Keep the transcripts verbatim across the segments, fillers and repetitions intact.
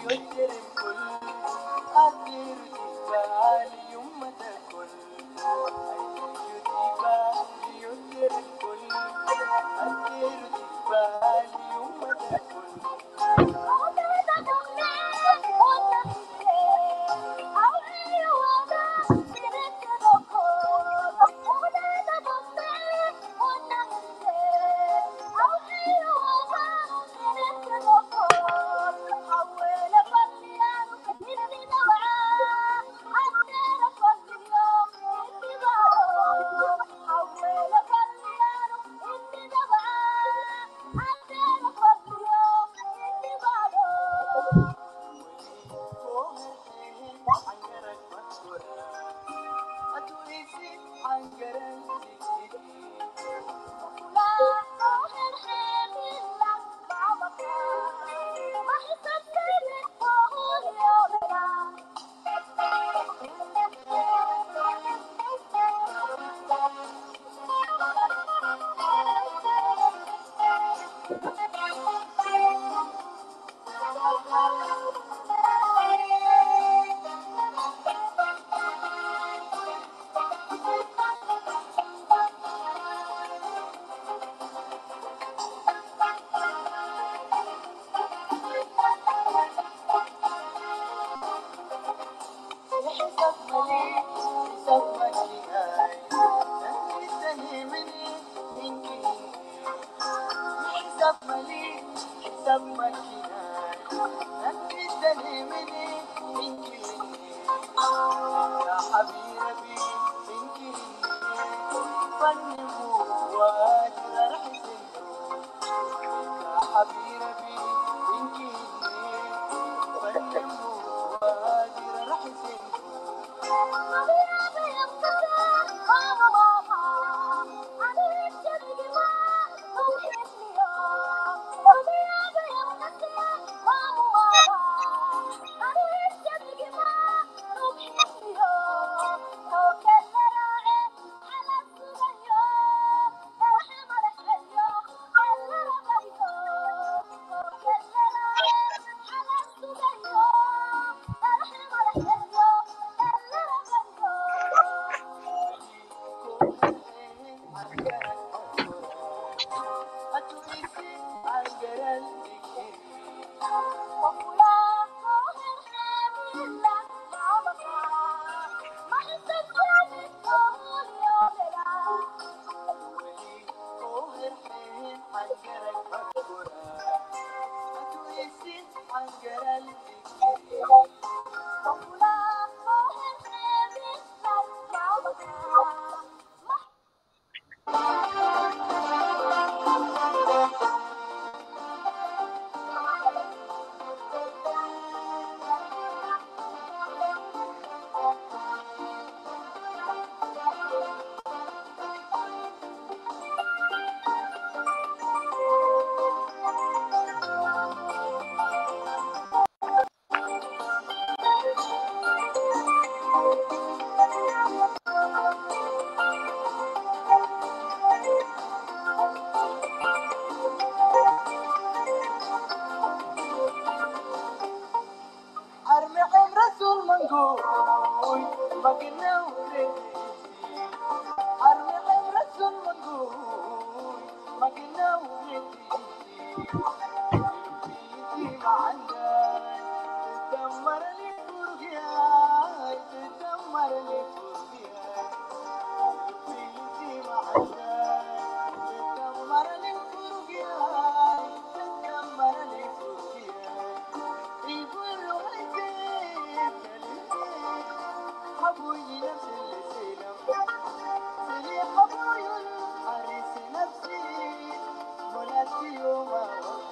Thank you.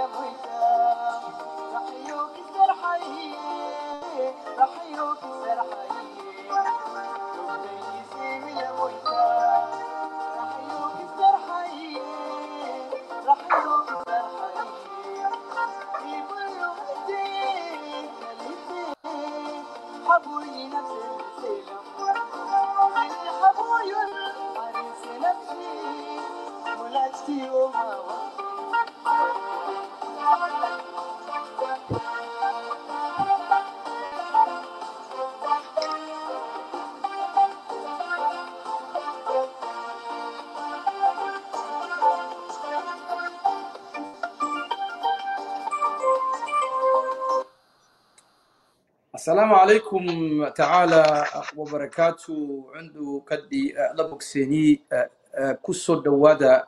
السلام عليكم تعالى وبركاته. عنده كدي لبوكسيني كسر دوادا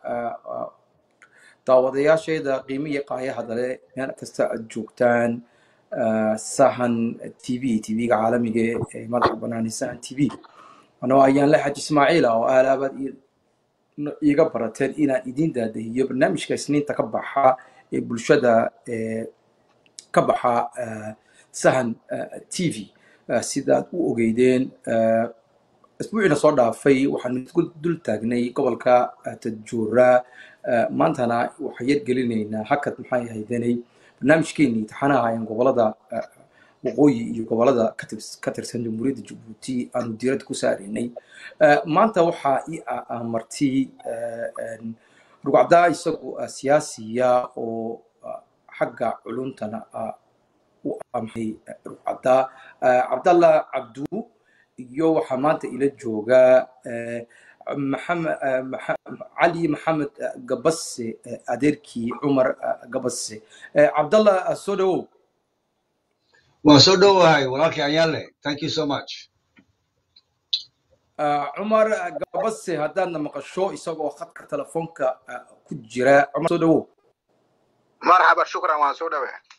داوديا شيء دا قيمية قاية هذا يعني كسر الجوكتان سهن تي في تي في عالمي مرحبا أنا سهن تي في أنا أيانلeh Haji Ismail أو أنا بعد يقبر تل إلى إدين ده ده يبرنامج كسنين تكبحها بالشدة كبحها سهن تي في سيدات وجيدين أسبوعنا صار في وحن تقول دول تاجني قبل كا تجورا ما أنتنا وحيد قلنا حكت محاي هيدني برنامج كيني تحنا هاي قبل هذا وقوي قبل هذا كتب كتر سند مريد جبوتي أن ديرت كساريني ما أنت وحى أمرتي رجع دا يسوق سياسية أو حق علومتنا وأمحي رقعتا عبدالله عبدو يو حمانت إلى الجوجا محمد علي محمد قبسي أديركي عمر قبسي عبدالله سودو وسودو هاي وراكي عيالي thank you so much عمر قبسي هدانا مقشو يسوق خطك تلفونك كجرا عمر سودو مرحبا شكرا وسودو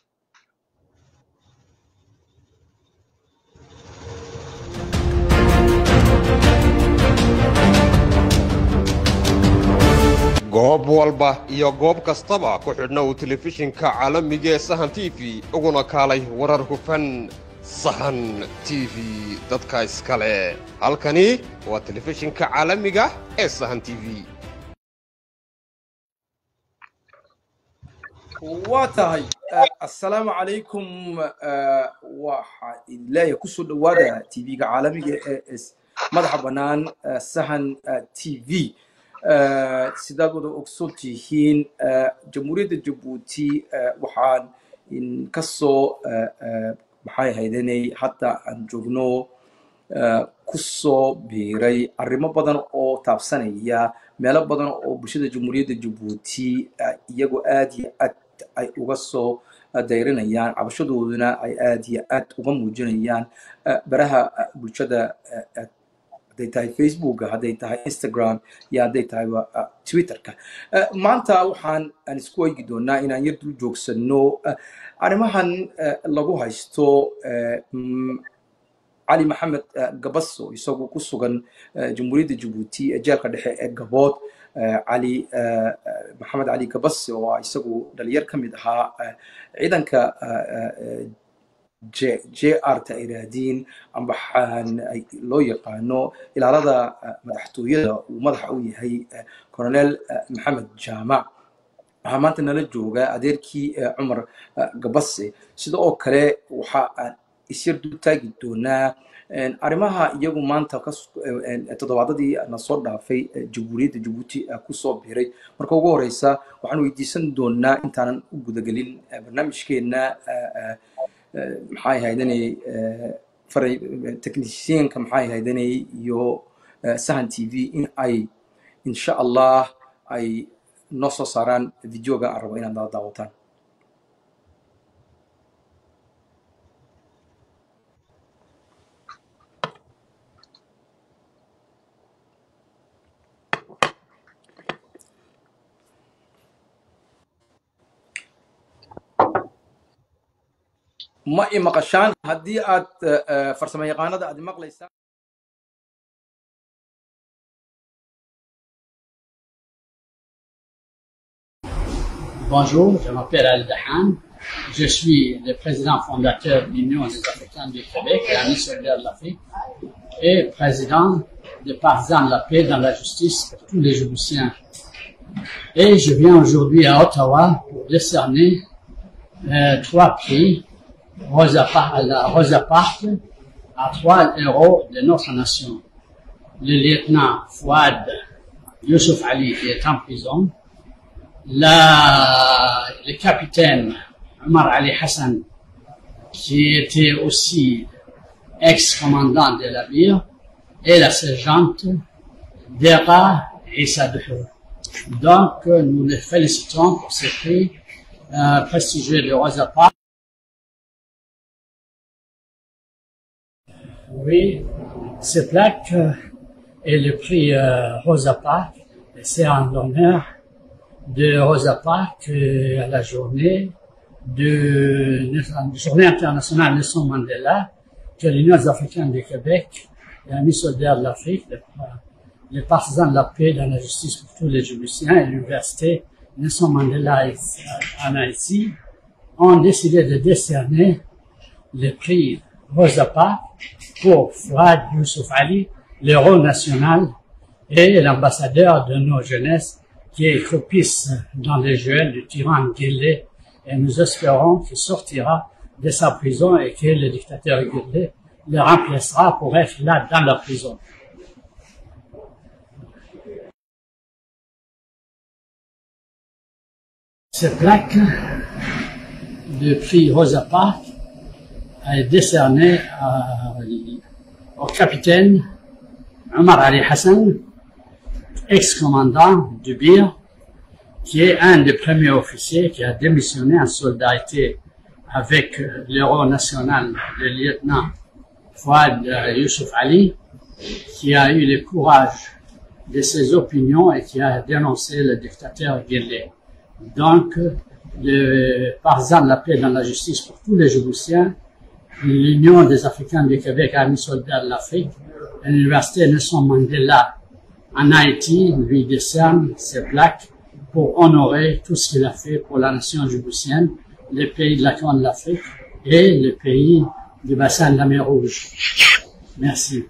goob walba iyo goob kastaba ku xidhnow telefishinka caalamiga ee Sahan T V uguna kaalay warar hufan Sahan T V dadka iskale halkani waa telefishinka caalamiga ee Sahan T V واتاي السلام عليكم waxa ilaahay ku soo dhawaada T V-ga caalamiga ee madaxa banaan Sahan T V sidaad wada ogsoon tihiin jamhuuriyadda Djibouti waxaan in ka soo maxay haydanay hatta aan joogno ku soo biiray arrimo badan oo taabsanaya meelo badan oo bulshada jamhuuriyadda Djibouti iyagu aad iyo aad ay uga soo dayrinayaan cabashadooduna ay aad iyo aad uga muujinayaan baraha bulshada hadday tahay Facebook hadday tahay Instagram iyo hadday tahay Twitterka maanta waxaan aan isku eegi doonaa inaan yar dul joogsano arrimahan lagu haysto علي محمد قبصو يسوق كسوغن جمهورية جيبوتي جالك دحى قبوت علي محمد علي قبصو يسوق دلير كمدها عيدا ك جي جي ار تايرادين ام بحان لو يقانو الى هذا مدحتويه ومدحويه هي كولونيل محمد جامع maanta nala jooga adeerkii Omar Gabasse sidoo kale waxa isir dul taagi doonaa arrimaha iyagu maanta ka toddobaadadii na soo dhaafay jamhuuriyadda Djibouti ku soo biiray marka ugu horeysa waxaan weydiisan doonaa intaanan u gudagelin barnaamijkeena maxay haydanay faray technicianka maxay haydanay iyo Sahan T V in ay insha Allah ay noo soo saaraan videoga aan rabo inaad daawataan ما مقشان هدي aad farsamo yaqaanada aad maqlaysaa Bonjour, je m'appelle Al-Dahan. Je suis le président fondateur de l'Union des Africains du Québec, l'ami solidaire de l'Afrique, et président des partisans de la paix dans la justice pour tous les Djiboutiens. Et je viens aujourd'hui à Ottawa pour décerner euh, trois prix Rosa à la Rosa Parks à trois héros de notre nation. Le lieutenant Fouad Youssouf Ali qui est en prison, la, le capitaine Omar Ali Hassan qui était aussi ex-commandant de la B I R, et la sergente Dera Issa Duhur. Donc, nous les félicitons pour ce prix euh, prestigieux de Rosa Parks. Oui, ce plaque est le prix euh, Rosa Parks, et c'est en l'honneur de Rosa Parks euh, à la journée de la journée internationale Nelson Mandela que l'Union africaine du Québec, l'ami solidaire de l'Afrique, les, les partisans de la paix dans la justice pour tous les Djiboutiens et l'université Nelson Mandela en Haïti ont décidé de décerner le prix Rosa Parks pour Fouad Youssouf Ali, l'héros national et l'ambassadeur de nos jeunesses qui est copiste dans les geôles du tyran Guelleh, et nous espérons qu'il sortira de sa prison et que le dictateur Guelleh le remplacera pour être là dans la prison. Cette plaque de prix Rosa Parks est décernée au capitaine Omar Ali Hassan, ex-commandant du B I R, qui est un des premiers officiers qui a démissionné en solidarité avec l'héros national, le lieutenant Fouad Youssouf Ali, qui a eu le courage de ses opinions et qui a dénoncé le dictateur Guelleh. Donc, le partisan de la paix dans la justice pour tous les Djiboutiens, l'Union des Africains du Québec, amis solidaires de l'Afrique, et l'Université Nelson Mandela en Haïti lui décerne ces plaques pour honorer tout ce qu'il a fait pour la nation djiboutienne, les pays de la Corne de l'Afrique et les pays du bassin de la mer Rouge. Merci.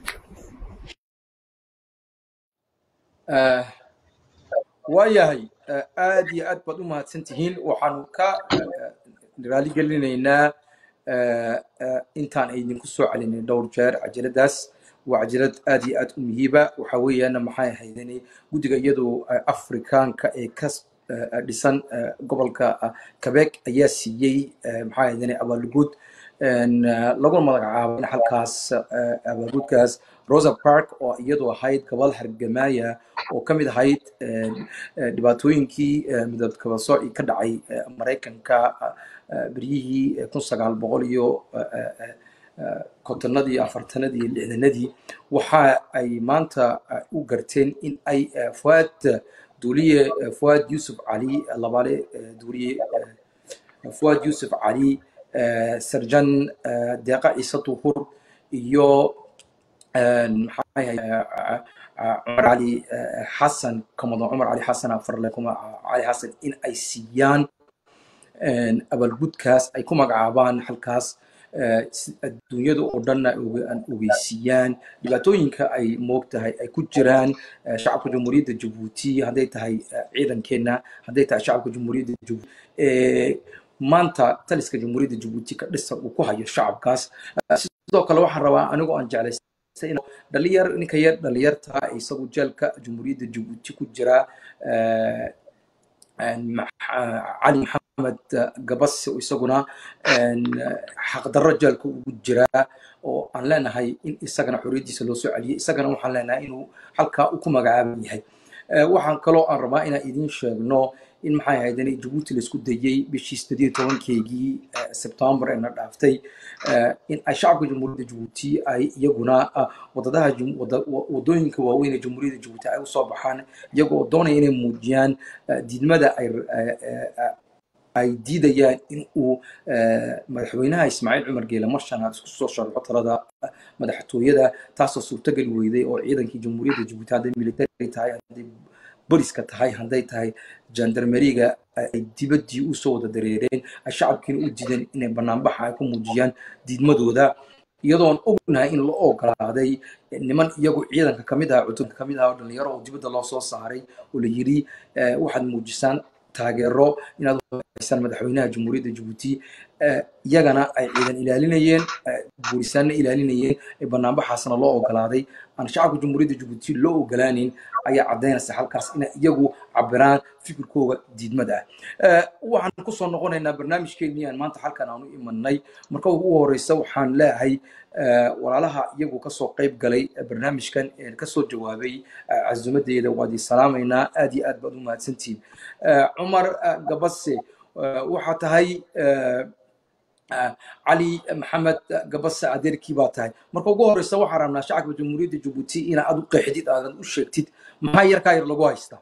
Uh, waayahay uh, aad iyo aad baad u mahadsan tihiin waxaanu ka raali gelinaynaa uh, uh, intaan idinku soo celinay dhowr jeer cajaladaas waa cajalad aad iyo aad u muhiiba waxa weeyaan maxay ahaydeen guddiga iyadoo afrikaanka ee ka dhisan gobolka Quebec ayaa siiyay maxay ahaydeen abaalgud lagu magacaabo in halkaas abaalgudkaas Rosa Parks oo iyadoo ahayd gobol hargamaaya oo kamid ahayd dhibaatooyinkii midabka soo ka dhacay Mareykanka beriyihii kun sagaal boqol iyo kontonadii afartanadii lixdanadii waxa ay maanta u garteen in ay Fouad duuliye Fouad Youssouf Ali labale duuliye Fouad Youssouf Ali serjan Dera Issa Duhur iyo Omar Ali Hassan كما عمر علي حسن أفر لكم علي حسن إن أي سيان abaalgudkaas ay ku magacaabaan halkaas adduunyada oo dhan aan ogeysiyaan dhibaatooyinka ay moogtahay ay ku jiraan shacabka jamhuuriyadda Djibouti haday tahay ciidankeena haday tahay shacabka jamhuuriyadda Djibouti ee maanta taliska jamhuuriyadda Djibouti ka dhisan uu ku hayo shacabkaas sidoo kale waxaan rabaa anigu aan jeclaystay dhalinyar ninka yar dhalinyarta isagu jeelka jamhuuriyadda Djibouti ku jira علي محمد Gabasse isaguna xaq darro jeelka ugu jira oo aan leenahay in isagana xoriyadiisa loo soo celiyay isagana waxaan leenahay inuu halka uu ku magacaaban yahay waxaan kaloo aan rabaa inaan idin sheegno in maxay ahaydeen Djibouti la isku dayay bishii sideed iyo tobankeegii September ee dhaaftay in ay shacabka jamhuuriyadda Djibouti ay iyaguna wadadaha wadooyinka waaweyn ee jamhuuriyadda Djibouti ay u soo baxaan iyagoo doonaya inay muujiyaan diidmada ay ay diidayaan in uu madaxweynaha Ismaaciil Cumar Geele marshana isku soo sharxo talada madaxtooyada taasoo suurtagal weyday oo ciidankii jamhuuriyadda Djibouti hadday military tahay hadday boliska tahay hadday tahay jandarmeriga ay dibadii u soo wada dareereen ay shacabkiina u diideen inay banaanbaxa ay ku muujiyaan diidmadooda iyadoon ognahay in la ogolaaday niman iyagu ciidanka kamid ah cutubka kamid ah oo dhalinyaro oo dibadda loo soo saaray oo la yiri waxaad muujisaan taageero inaad haysan madaxweynaha jamhuuriyadda Djibouti iyagana ay ciidan ilaalinayeen boolisaanna ilaalinayeen ee banaanbaxaasna loo ogolaaday aan shacabka jamhuuriyadda Djibouti loo ogolaanin ayaa cadeynaysa halkaas in iyagu cabiraan fikirkooda diidmada ah waxaan ku soo noqonaynaa barnaamijkeennii aan maanta halkan aanu imanay marka ugu horeysa waxaan leeyahay walaalaha iyagu ka soo qayb galay barnaamijkan ee ka soo jawaabay casuumadeeda waadi salaamayna aad iyo aad baad u mahadsantiin Omar Gabasse waxa tahay علي محمد قبص أديركي باتاي مركو جوهر السواحة رمنا شعب جمهورية جيبوتي إن أدو قحديد هذا وشكتيد ما يركاير لجوا يستا.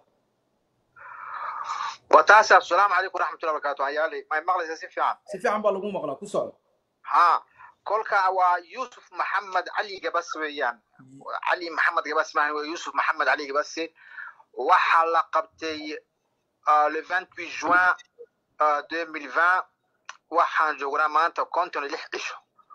وتاسع السلام عليكم ورحمة الله وبركاته عيالي ما يمغلى سيف عام سيف عام بالغو مغلا كسر ها كلك ويوسف محمد علي قبص ويان علي محمد قبص ما هو يوسف محمد علي قبص وحلا قبتي le vingt-huit juin deux mille vingt waxaan joognaa maanta konton iyo lix cisho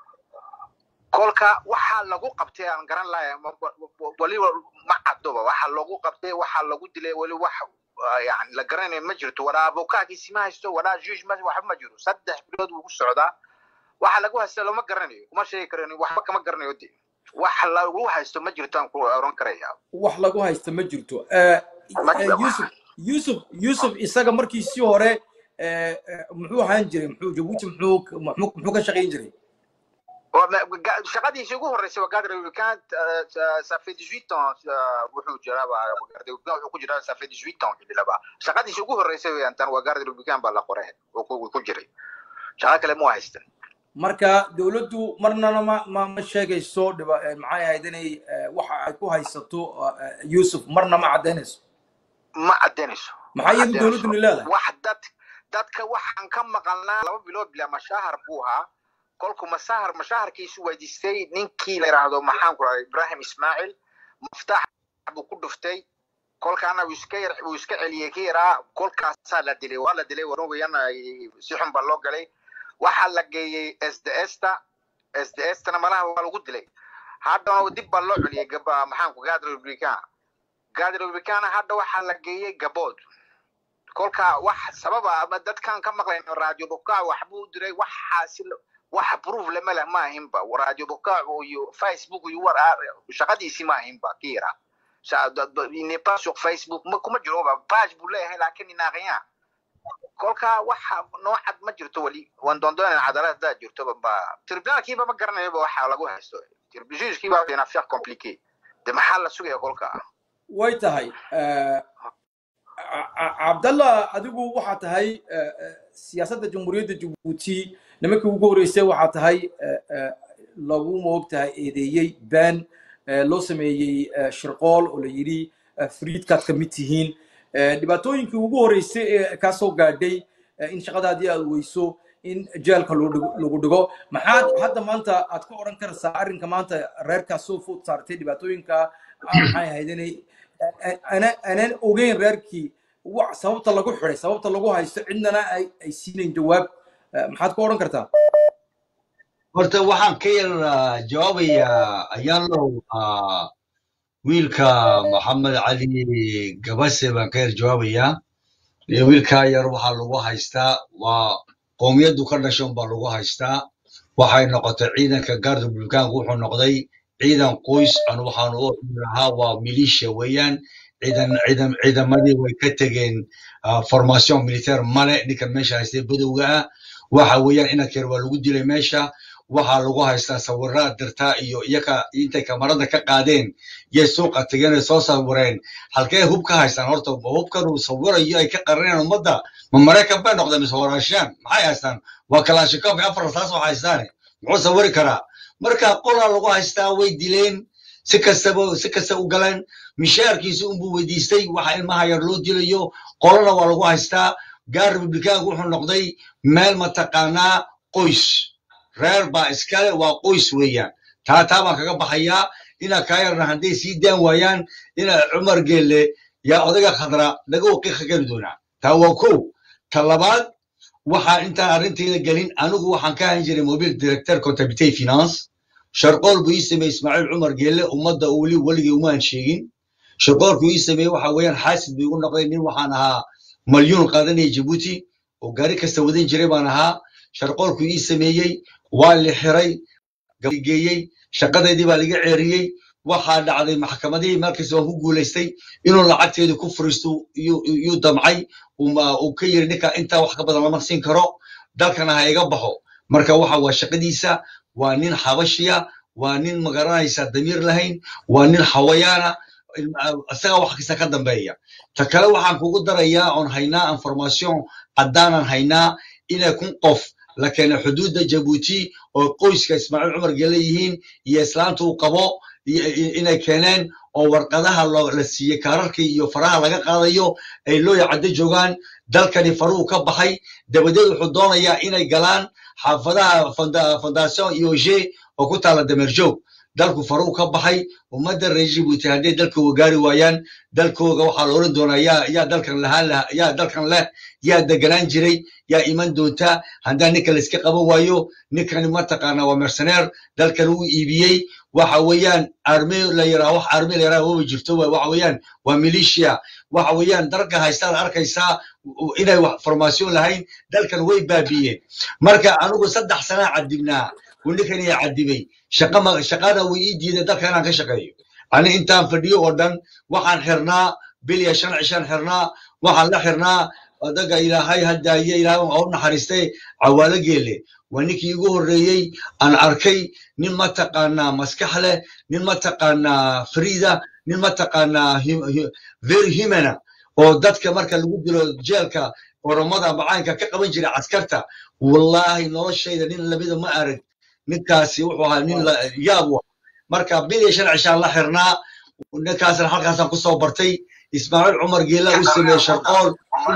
kolka waxa lagu qabtay aan garan lahayn wali ma caddoba waxa lagu qabtay waxa lagu dilay wali wax yani la garanay ma jirto wala abokaagii ma haysto wala judge ma wax ma jiro saddex bilood uu ku socdaa waxa lagu haysto lama garanayo kuma sheegi karano waxba kama garanayo waxa lagu haysto ma jirto aan ku oran karaya wax lagu haysto ma jirto Yusuf Yusuf Yusuf isaga markiisii hore muxuu ahaan jiray muxuu Djibouti muxuu muxuu ka shaqeyn jiray shaqadiisii ugu horeysay waa cadre weekend ça fait dix-huit ans wuxuu jiraa wuxuu ku jiraa ça fait dix-huit ans ilaa shaqadiisii ugu horeysay weeyaan tan waa cadre weekend baa la qoray oo ku jiray shaqa kale ma haystan marka dawladdu marna ma ma sheegayso maxay ahayd inay waxa ay ku haysato Yusuf marna ma cadeynayso ma cadeynayso maxay dawladdu leedahay wax dad dadka waxaan ka maqalnaa laba bilood bila mashahar buuha kolku masahar mashaharkiisu weydiistay ninkii la yiraahdo maxaan ku raay Ibrahim Ismail maftax buu ku dhuftay kolkaana uu iska yar uu iska celiyay kiira kolkaas la dilay waa la dilay waroogayana si xun baa loo galay waxa la geeyay S D S ta S D S tana malaha waa lagu dilay hadda dib baa loo celiyay gaba maxaan ku gaadro Republican gaadro Republican hadda waxa la geeyay Gabood kolka wax sababa ama dadkan ka maqlayn radio boka wax buu diray wax xaasil wax proof lama la ma himba radio boka iyo Facebook iyo war shaqadiisi ma himba kiira il n'est pas sur Facebook ma kuma jiro ba page buu leeyahay laakiin ina qiyaa kolka wax nooc ma jirto wali waan doondoon cadaalad jirto ba tribunalkii ba ma garanayo waxa lagu haysto tribunalkii ba ina affaire compliquée de maxal la sugay kolka way tahay Abdallah adigu waxa tahay siyaasadda jamhuuriyadda Djibouti nimankii ugu horeysay waxa tahay lagu moogtahay eedeeyay ban loo sameeyay shirqool oo la yiri friidka ka mid yihiin dhibaatooyinkii ugu horeysay ee ka soo gaadhay in shaqadaadii aad weyso in jeelka lagu dhigo maxaad hadda maanta aad ku oran kartaa arrinka maanta reerka soo food saartay dhibaatooyinka maxay ahayd inay أنا أنا أوجين رأيكي وسببت الله كل حري سببت الله جوها عندنا أي أي سين جواب محد كورن كرتا. ورت وحن كير جوابي أيانلو ويلكا محمد علي قبسي بنكير جوابي يا ويلكا يروح اللغة هيستا وقومية دكرنا شون باللغة هيستا وحي نقطة عيدا كجارد بالكان روحوا نقضي ciidan qoys aan waxaan u lahaa waa militia weeyaan ciidan ciidan ciidamadii way ka tageen formation militaire male ninka meesha haystay badowga waxa weeyaan ina keer waa lagu dilay meesha waxa lagu haystaa sawirada dirta iyo iyaka intay kamarada ka qaadeen yey suuqa tageen soo sawireen halkee hub ka haystaan horta hubkan uu sawirayo ay ka qaraneen umada ma Mareykan baa noqdeen sawirashaan maxay haystaan waa Kalashnikov afar taas waxa haystaan muxuu sawiri karaa marka qola lagu haystaa way dileen si kastaba si kasta u galaan mishaarkiisu uu weydiistay waxa ilmaha yar loo dilayo qolana waa lagu haystaa gaar Republican wuxuu noqday meel ma taqaanaa qoys reer baa iskale waa qoys weeyaan taa taa baan kaga baxayaa ina ka yarna hadii si daan waayaan ina Umar Geelle yaa odaga khadra laga waqiiqa geli doonaa taa waa kow ta labaad waxaa intaan arrintayda gelin anigu waxaan ka ahan jiray mobile director contabilité finance sharqool buu ii sameeyey ismaaciil cumar geelle ummadda weli weligii umaan sheegin sharqoolku ii sameeyey waxa weeyaan xaasid buu igu noqday nin waxaan ahaa malyuun qaadanaya jabuuti oo gaari kasta wadan jiray baan ahaa sharqoolku ii sameeyey waa la xiray geeyey shaqadeedii baa laga ceeriyey waxaa dhacday maxkamadihii markiis waan ku guulaystay inuu lacagteedu ku furiisto yuu damcay uu ka yiri ninka intaa wax ka badan lama siin karo dalkana ha iga baxo marka waxa waa shaqadiisa waa nin xabashiya waa nin magaranaysa damiir lahayn waa nin xawayaana isaga wax kasta ka dambeeya ta kale waxaan kugu darayaa oon haynaa information caddaanan haynaa inay kun qof la keenay xuduudda jabuuti oo qoyska ismaaciil cumar gelle yihiin iyo islaanta uu qabo inay keeneen oo warqadaha la siiyey kaararkii iyo faraha laga qaadayo ay looya caddo joogaan dalkani faruhu ka baxay dabadeed wuxuu doonayaa inay galaan xaafadaha fondation ioge oo ku taala dameerjoog dalku faruhu ka baxay ummadda reer jabuuti hadday dalkooga gaari waayaan dalkooga waxaa la oran doonaa yaa yaa dalkan lahaan laha yaa dalkan leh yaa deganaan jiray yaa iman doonta haddaan ninka layska qaban waayo ninkani mataqaanaa waa merceneer dalkan uu iibiyey waxa weeyaan arme la yaraa wax arme la yaraa waba jirto waxa weeyaan waa militia waxa weeyaan dalka haystaan arkaysaa inay wax farmasiyon lahayn dalkan way baabiyeen marka anigu saddex sana cadibnaa ninkan yaa cadibay shaqa shaqada way ii diiday dalka inaan ka shaqeeyo ani intaan fadhiyo oo dhan waxaan xirnaa bil iyo shan cishaan xirnaa waxaan la xirnaa odaga ilaahay hadaaye ilaahay oo naxariistay cawaalo geelle waa ninkii igu horreeyey aan arkay nin mataqaanaa maskax leh nin mataqaanaa friida nin mataqaanaa very humana oo dadka marka lagu dilo jeelka oromada macaanka ka qaban jiray caskarta wallaahi noloshayda nin lamida ma arag ninkaasi wuxuu ahaa nin yaab wa marka bil iyo shan cishaan la xirnaa ninkaasna halkaasaan kusoo bartay ismaaciil cumar geela u sameeyey sharqool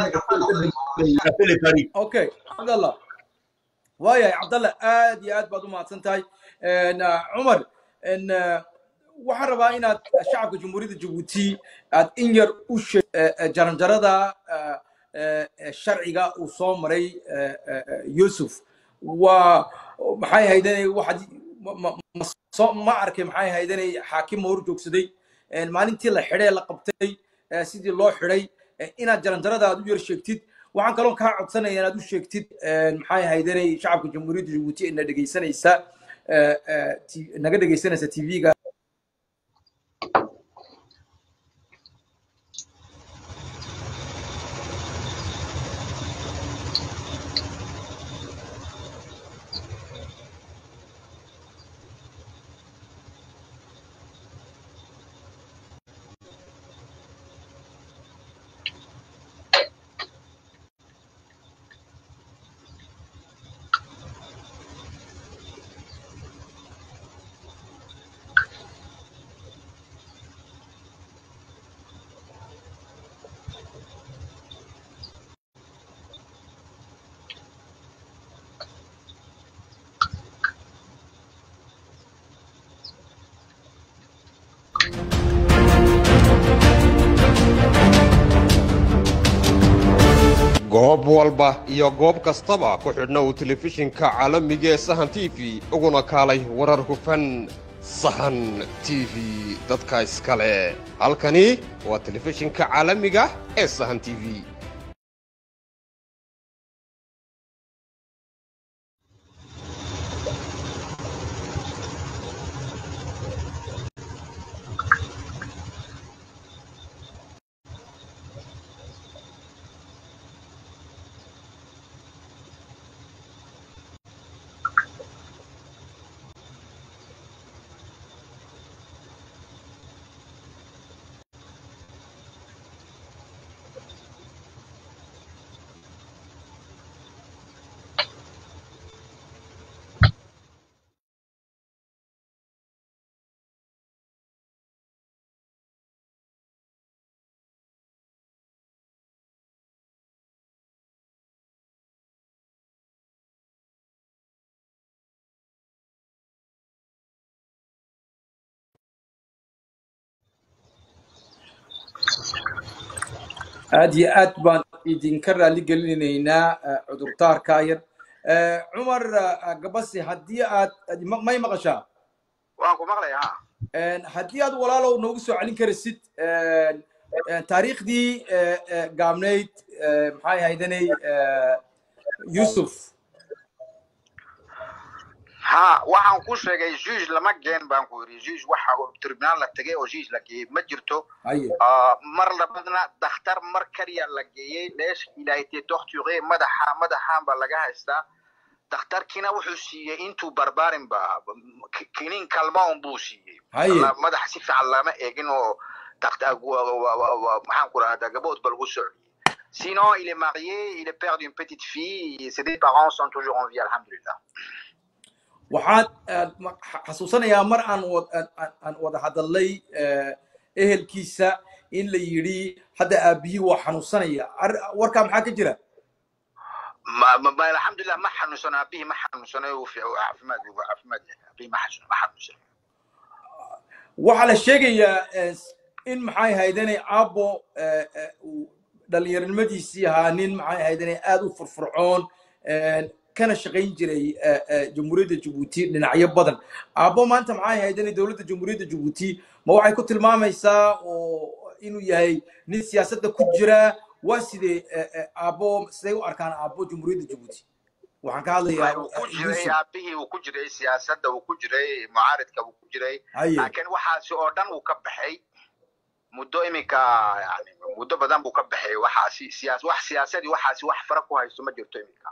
okay cabdallah waayahay cabdallah aad iyo aad baad u mahadsan tahay cumar waxaan rabaa inaad shacabka jamhuuriyadda jabuuti aad in yar u jaranjarada sharciga uu soo maray yusuf waa maxay haydanay waxaad ma arkay maxay haydanay xaakim hor joogsaday maalintii la xidhay la qabtay sidii loo xidhay inaad jaranjarada aad u yar sheegtid waxaan kaloo kaa codsanaya inaad u sheegtid maxay haydanay shacabka jamhuuriyadda jabuuti ina dhegaysanaysa naga dhegaysanaysa tv-ga goob walba iyo goob kastaba ku xidhna uu telefishinka caalamiga ee sahan t v uguna kaalay warar hufan sahan t v dadka iskale halkani waa telefishinka caalamiga ee sahan t v aad iyo aad baan idinka raali gelinaynaa cudurdaarka yar cumar Gabasse haddii aad may maqashaa waan ku maqlayaa haddii aad walaalow noogu soo celin karaysid taariikhdii gaabnayd maxay haydanay Yusuf ها waxaan ku sheegay juge lama geen baan ku yiri juge waxa uu tribunal la tagay oo juge la geeyay ma jirto mar labadna dhakhtar mar kaliya la geeyay leesh ilaa ay torturé madaxa madaxa ba laga haystaa dhakhtarkina wuxuu siiyay intuu barbaarin ba kinin kalma on buu siiyay madax si fiican lama eegin oo dhakhtar maxaan ku raahdaa gabood bal u socday sinon il est marié il est père d'une petite fille et ses deux parents sont toujours en vie alhamdulillah waxaad xasuusanayaa mar aan aan wada hadalay ehelkiisa in la yiri hadda aabihii waa xanuunsanaya warka maxaa ka jira ma ma alhamdulillah ma xanuunsana aabihii ma xanuunsana uu fi caafimaad uu caafimaad aabihii ma xanuunsana ma xanuunsana waxa la sheegayaa in maxay haydanay aabo dhalinyaronimadiisii ahaa nin maxay haydanay aad u furfurcoon kana shaqayn jiray jamhuuriyadda Djibouti dhinacyo badan aabo maanta maxay haydanay dawladda jamhuuriyadda Djibouti ma waxay ku tilmaamaysaa oo inuu yahay nin siyaasadda ku jira waa sidee aabo siday u arkaan aabo jamhuuriyadda Djibouti waxaan ka hadlayaa uu ku jiray aabihii uu ku jiray siyaasadda uu ku jiray mucaaradka uu ku jiray laakiin waxaasi oo dhan uu ka baxay muddo imika yani muddo badan buu ka baxay waxaasi siyaas wax siyaasadii waxaasi wax fara ku haysto ma jirto imika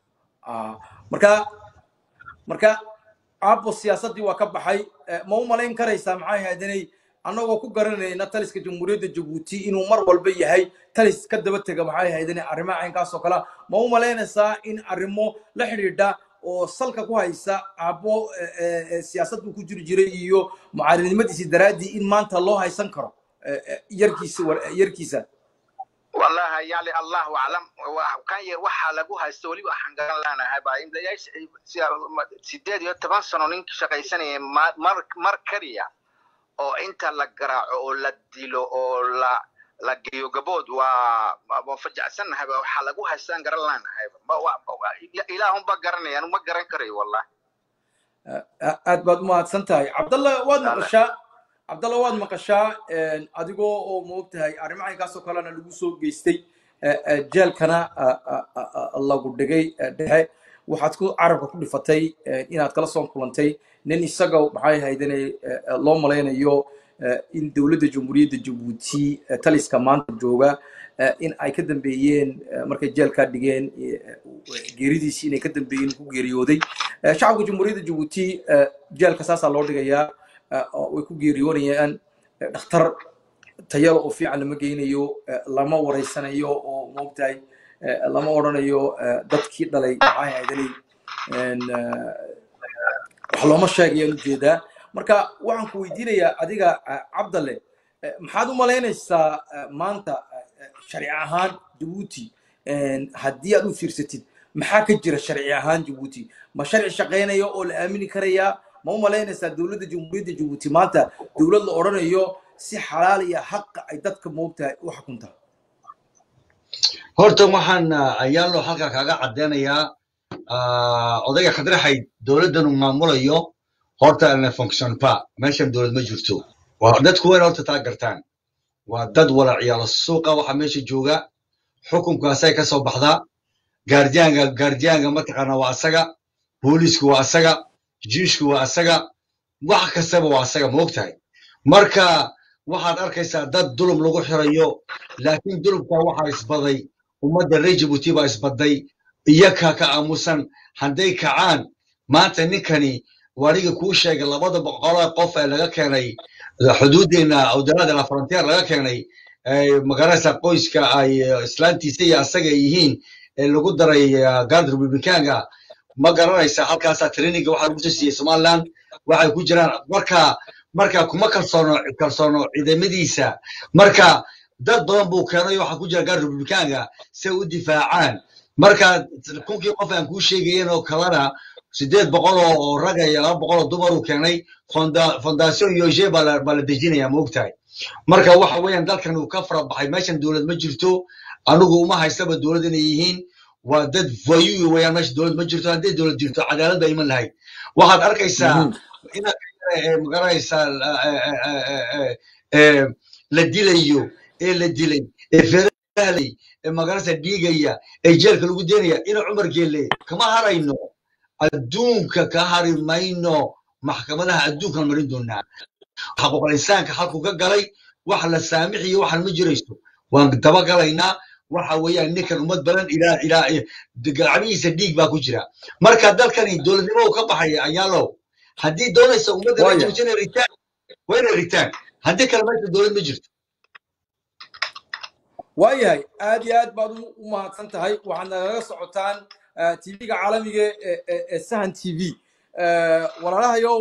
marka marka aabo siyaasadii waa ka baxay ma u malayn karaysaa maxay haydanay annagoo ku garanayna taliska jamhuuriyadda Djibouti inuu mar walba yahay talis ka daba taga maxay haydanay arrimaha aynkaas oo kala ma u malaynaysaa in arrimo la xiriidha oo salka ku haysa aabo siyaasaddu ku jiri jiray iyo mucaaradnimadiisa daraadii in maanta loo haysan karo yarkiisa yarkiisa والله يالي الله أعلم وكان يروح على جوها السولي وحنقال لنا هاي إذا يعيش سيدات يتبان سنونين شقيسني مر مر كريا أو أنت لقرا أو لديلو أو لا لقيو جبود ومفجع سنة هاي وحلقوها السنة قرر لنا هاي ما إلهم بقرني أنا ما قرن كري والله أدبد ما سنتاي عبد الله واد مقشة عبد الله واد مقشة أديكو أو موقتها أرمعي كاسو كلنا لجوسو جيستي جال كنا الله قد جاي ده وحتكو عرب كل فتاي إن أتكلم صون كلنتي نني سجوا معي هيدني الله ملاينا يو إن دولة الجمهورية الجيبوتي تليس كمان جوجا إن أي كدم بيين مركز جال كادجين جريدي سين كدم بيين هو جريودي شعب الجمهورية الجيبوتي جال كساس الله دقيا ويكون جريوني أن اختار تيار وفي على مجيني يو لما وريسنا يو أو موقتاي لما ورنا يو دتكي دلي معي هيدني إن حلو مشاق ينجدا marka waxaan ku weydiinayaa adiga Abdallah maxaad u malaynaysaa maanta sharci ahaan Djibouti haddii aad u fiirsatid maxaa ka jira sharci ahaan Djibouti ma sharci shaqeynayo oo la aamini karaya ma u malaynaysaa dawladda jamhuuriyadda Djibouti maanta dawlad la oranayo si xalaal iyo xaq ay dadka moogtahay u xukunta horta waxaan ayaan loo halka kaga cadeynayaa odayga Khadraxay dawladdan uu maamulayo horta la function pa meeshan dawlad ma jirto waa dadku weyn horta taageertaan waa dad wala ciyaal suuqa waxa meesha jooga xukunkaasay ka soo baxdaa gaardiyaanka gaardiyaanka ma taqaana waa asaga booliisku waa asaga jiishku waa asaga wax kastaba waa asaga moogtahay marka waxaad arkaysaa dad dulum lagu xirayo laakiin dulumka waxa isbaday ummadda reer Djibouti baa isbaday iyaka ka aamusan haday kacaan maanta ninkani wariga ku sheegay labada boqol qof ee laga keenay xuduudeena awdalada la frontier laga keenay magaalada qoyska ay islaantiisa iyo asaga yihiin ee lagu daray guard republicanga ma garanaysa halkaas training waxa lagu siiyay Somaliland waxay ku jiraan marka marka kuma kalsoono kalsoono ciidamadiisa marka dad badan buu keenay waxa ku jira guard republicanga si u difaacaan marka kunkii qof aan ku sheegayeen oo kalena sideed boqol oo rag iyo laba boqol oo dumar uu keenay fondation yoje bala bala dejinaya moogtahay marka waxa weeyaan dalkan uu ka fara baxay meeshan dowlad ma jirto anigu uma haystaba dowlad inay yihiin waa dad vayu weeyaan meesha dowlad ma jirto haddii dowlad jirto cadaalad baa iman lahayd waxaad arkaysaa inaad magaranaysaa la dilayo ee la dilay ee ferahlay ee magaranaysaa dhiigaya ee jeelka lagu deenaya ina cumar geelle kama harayno adduunka ka hari mayno maxkamadaha adduunkan marin doonaa حقوق الإنسان كحقوق قلي وحلا سامحي وحلا مجريسو وانقدبا قلينا waxa weeyaan ninkan umad badan ilaa ilaa dagaalamihiisa dhiig baa ku jira marka dalkani dowladnimo ka baxaya ayaalo haddii doonaysa ummadda la joojinay ritaan wayna ritaan haddii kale meesha dowlad ma jirto waayahay aad iyo aad baad u mahadsan tahay waxaad nagala socotaan tv-ga caalamiga ee sahan t v walaalahayow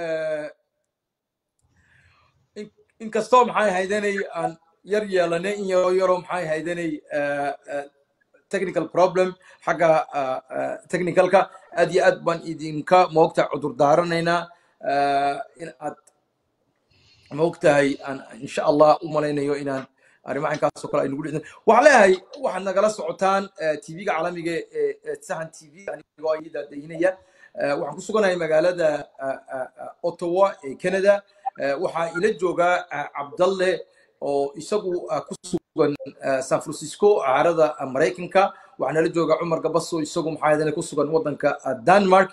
inkastoo maxay haydanay aan yar yeelanay in yaroo yaroo maxay haydanay technical problem xagga technicalka aad iyo aad baan idinka moogta cudur daaranaynaa in aad moogtahay aan insha allah u malaynayo inaan arrimahan kaasoo kale aynu dhicin waxaan leeyahay waxaad nagala socotaan tv-ga caalamiga ee sahan t v anigoo ayada daynaya waxaan ku suganahay magaalada Ottawa ee Canada waxaa ila jooga Abdalle oo isagu ku sugan San Francisco caarada Mareykanka waxaana la jooga Omar Gabasse isagu maxay ahayd ku sugan wadanka Denmark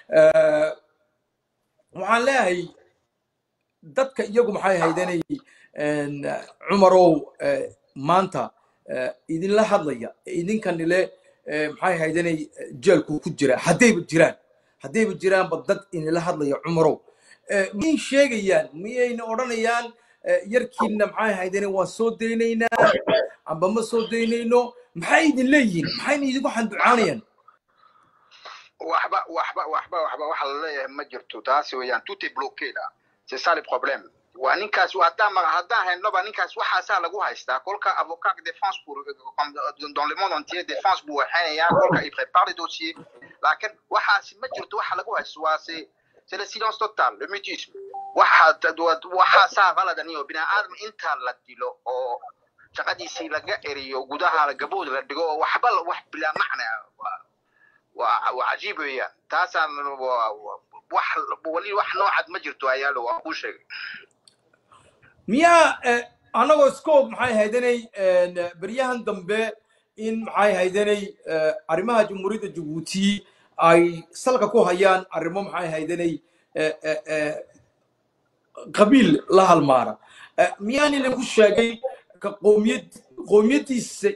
waxaan leeyahay dadka iyagu maxay ahaydeenay Umarow maanta idin la hadlaya idinkan ile maxay ahaydeenay jeelku ku jira hadayba jiraan hadayba jiraan dad in la hadlaya Umarow min sheegayaan miyayna oranayaan yarkiina maxay ahaydeen waa soo deynaynaa amba ma soo deynayno maxay idin leeyihiin maxayna idinku xanducaanayaan waxba waxba waxba waxba waxa la leeyahay ma jirto taasi weeyaan tout est bloqué là c'est ça le problème waa ninkaas waa hadaan hadaan haynoba ninkaas waxaasaa lagu haystaa kolka avocat de défense pour dans le monde entier défense buu waxaynaya kolka il prépare les dossiers laakiin waxaas ma jirto waxa lagu haysto waa c'est le silence total le mutisme waxa waxa saa qaladan iyo bina aadam inta la dilo oo shaqadiisii laga eriyo gudaha la gabood la dhigo waxba wax bila macna waa waa ajiib weeyaan taasaan wax wali wax noocad ma jirto ayaalo waa ku sheegay miya anagoo scope maxay haydanay bariyahan dambe in maxay haydanay arrimaha jamhuuriyadda Djibouti ay salka ku hayaan arrimo maxay haydanay qabiil la halmaara miyaan idinku sheegay ka qoomiyad qoomiyadiisa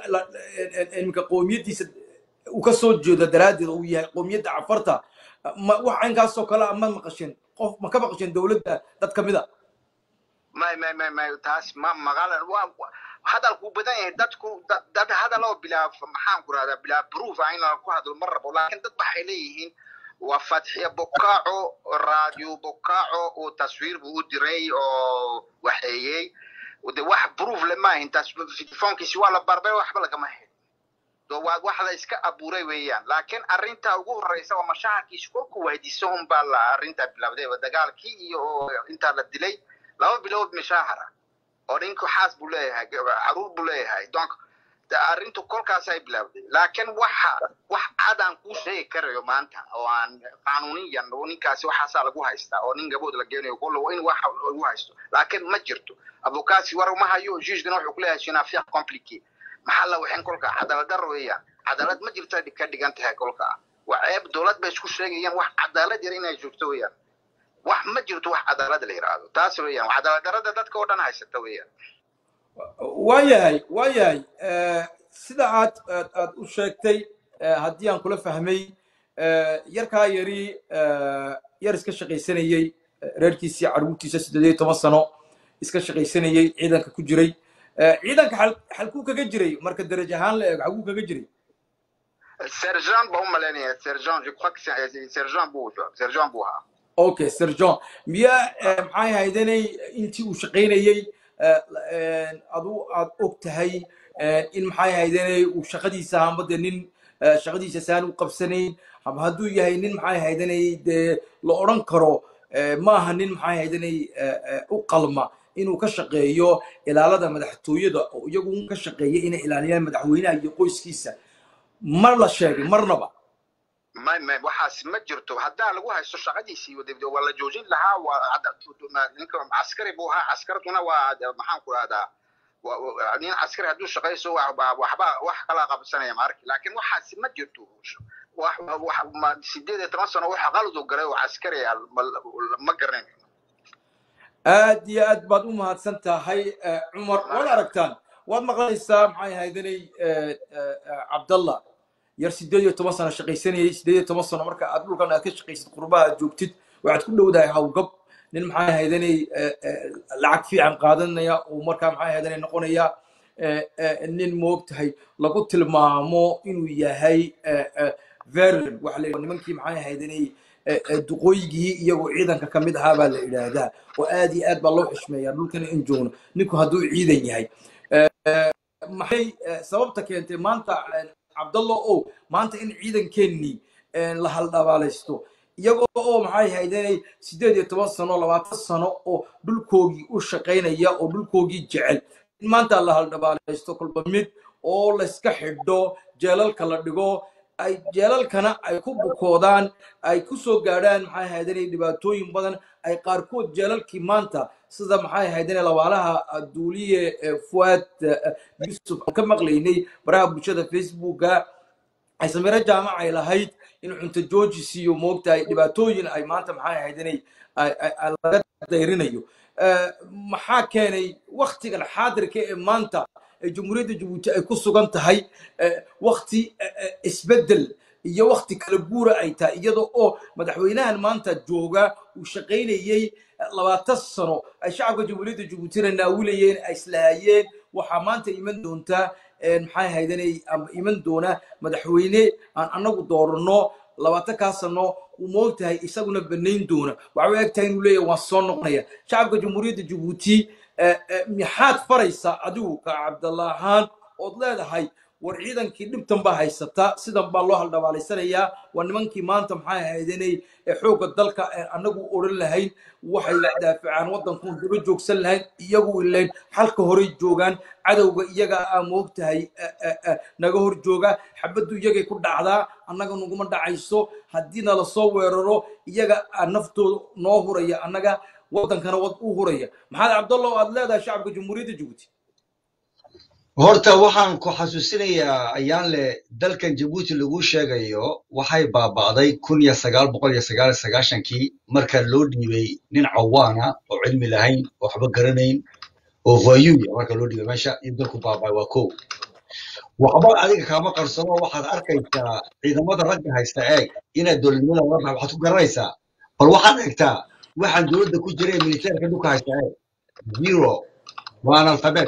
in ka qoomiyadiisa uu ka soo jeedo daraadeed uu yahay qoomiyadda Cafarta waxaan kaasoo kale ama maqashin qof ma ka maqashin dawladda dad kamida ما ما ما ما تاس ما مقالة هذا الكوبدان يدتكو ده هذا لو بلا محام كرا بلا بروف عينا كو هذا المرة ولكن تذبح إليهن وفتح بقاعه راديو بقاعه وتصوير بودري أو وحيي وده واحد بروف لما أنت في تلفون كسي ولا بربي واحد بلا كمان دو واحد إسكا أبوري ويان لكن أرنتا وجوه الرئيس ومشاعر كيشكو كويديسهم بالا أرنتا بلا بدي ودقال كي أو أنت للدلي لو بلو مشاهرة أورينكو حاس بلاها عروض بلاها دونك أرنتو كل كاساي بلاودي لكن وح وح عادان كوشي كريو مانتا أو عن قانونيا ونين كاسي وحاسا لقوها يستا أو نين قبود لقيوني يقول وين وح لقوها يستا لكن ما جرتو أبو كاسي ورو ما هيو جيش دنوح وكلها شينا فيها كومبليكي محلا وحين كل كا عدالة دروية عدالة ما جرتا دي كدي قانتها كل كا وعيب دولات بيشكو شيئا وح عدالة جرينا يجوكتويا wax ma jirto wax cadaalad la yiraahdo taas weeyaan cadaalad darada dadka oo dhan haysata weeyaan waayahay waayahay sida aad aad u sheegtay haddii aan kula fahmay yarkaa yari yar iska shaqaysanayay reerkiisii caruurtiisa siddeed iyo toban sano iska shaqaysanayay ciidanka ku jiray ciidanka halkuu kaga jiray marka darajo ahaan la eego halkuu kaga jiray sergeant baa u malaynaya sergeant je crois que c'est sergeant buu sergeant buu ahaa اوكي سيرجون ميا maxay haydanay intii uu shaqeynayay adu aad ogtahay in maxay haydanay uu shaqadiisa aanbada nin shaqadiisa saan u qabsanayn hab haduu yahay nin maxay haydanay de la oran karo ma aha nin maxay haydanay u qalma inuu ka shaqeeyo ilaalada madaxtooyada oo iyagu ka shaqeeyo inay ilaaliyaan madaxweynaha iyo qoyskiisa mar la sheegay marnaba ما ما وحاس ما جرتو هدا لو هاي سو شقديسي ودي ولا جوجين لها و عسكري بوها عسكرتنا و maxaan ku raada nin عسكري haduu shaqayso waxba wax kala qabsanaya markii laakiin waxaas ma jirto wax wax ma sideed iyo toban sano waxa qalad u galay oo عسكري ma garanay aad iyo aad baad u mahadsan tahay Umar wala aragtaan waad maqlaysaa maxay haydanay Abdallah yar sideed iyo toban sano shaqaysanayay sideed iyo toban sano marka aad dhulkan aad ka shaqaysid qurbaha joogtid waxaad ku dhowdahay hawgab nin maxay haydanay lacag fiican qaadanaya oo marka maxay haydanay noqonaya nin moogtahay lagu tilmaamo inuu yahay veteran waxa la nimankii maxay haydanay duqooyigii iyagoo ciidanka kamid ahaa baa la yiraahdaa oo aad iyo aad baa loo xishmeeyaa dhulkan in joogno ninku hadduu ciidan yahay maxay sababta keentay maanta Abdallah oo maanta in ciidankeeni la hal dabaalaysto iyagoo oo maxay haydanay sideed iyo toban sano labaatan sano oo dhulkoogii u shaqeynaya oo dhulkoogii jecel in maanta la hal dabaalaysto kulba mid oo la iska xidho jeelalka la dhigo ay jeelalkana ay ku bukoodaan ay ku soo gaadhaan maxay haydanay dhibaatooyin badan ay qaarkood jeelalkii maanta sida maxay haydanay labaalaha duuliye Fuad Yusuf ka maqlaynay baraha bulshada Facebooka ay samira jaamac ay lahayd in cunto joojisiyo moogtahay dhibaatooyin ay maanta maxay haydanay ay laga dayrinayo maxaa keenay waqtigan xaadirka ee maanta jumhuuriyadda Djibouti ay ku sugan tahay waqti isbedel iyo waqti kala guura ay tahay iyadoo oo madaxweynahan maanta jooga uu shaqeynayay labaatan sano ay shacabka jumhuuriyadda Djibouti naawilayeen ay islaayeen waxa maanta iman doonta maxay haydanay iman doona madaxweyne aan anagu doorno labaatan ka sano uu moogtahay isaguna banayn doona waxa ay egtahay inuu leeyahay waan soo noqonaya shacabka jumhuuriyadda Djibouti maxaad faraysaa adigu ka Abdallah ahaan ood leedahay war ciidankii dhibtan baa haysata sidan baa loo hal dabaalaysanaya waa nimankii maanta maxay haydanay xooga dalka anagu oran lahayn waxay daafacaan wadanku daba joogsan lahayn iyagu ileen halka hore joogan cadawga iyaga aan moogtahay naga hor jooga xabadu iyaga ku dhacdaa anaga nuguma dhacayso hadii la soo weeraro iyaga naftooda noo huraya anaga wadankana wad u huraya maxaad Abdallah aad leedahay shacabka jumhuuriyadda Djibouti horta waxaan ku xasuusinayaa Ayanleh dalkan Djibouti lagu sheegayo waxay baabaaday kun iyo sagaal boqol iyo sagaal iyo sagaashan kii marka loo dhiibay nin cawaana oo cilmi lahayn oo waxba garanayn oo vayuya marka loo dhiibay meesha in dalku baabay waa koow waxba adiga kama qarsano waxaad arkaysaa ciidamada ragga haysta eeg inaad dowladnimada wada waxaad ku garanaysaa bal waxaad eegtaa waxaan dowladda ku jiray militariga dhulka haysta eeg zero waana alfabet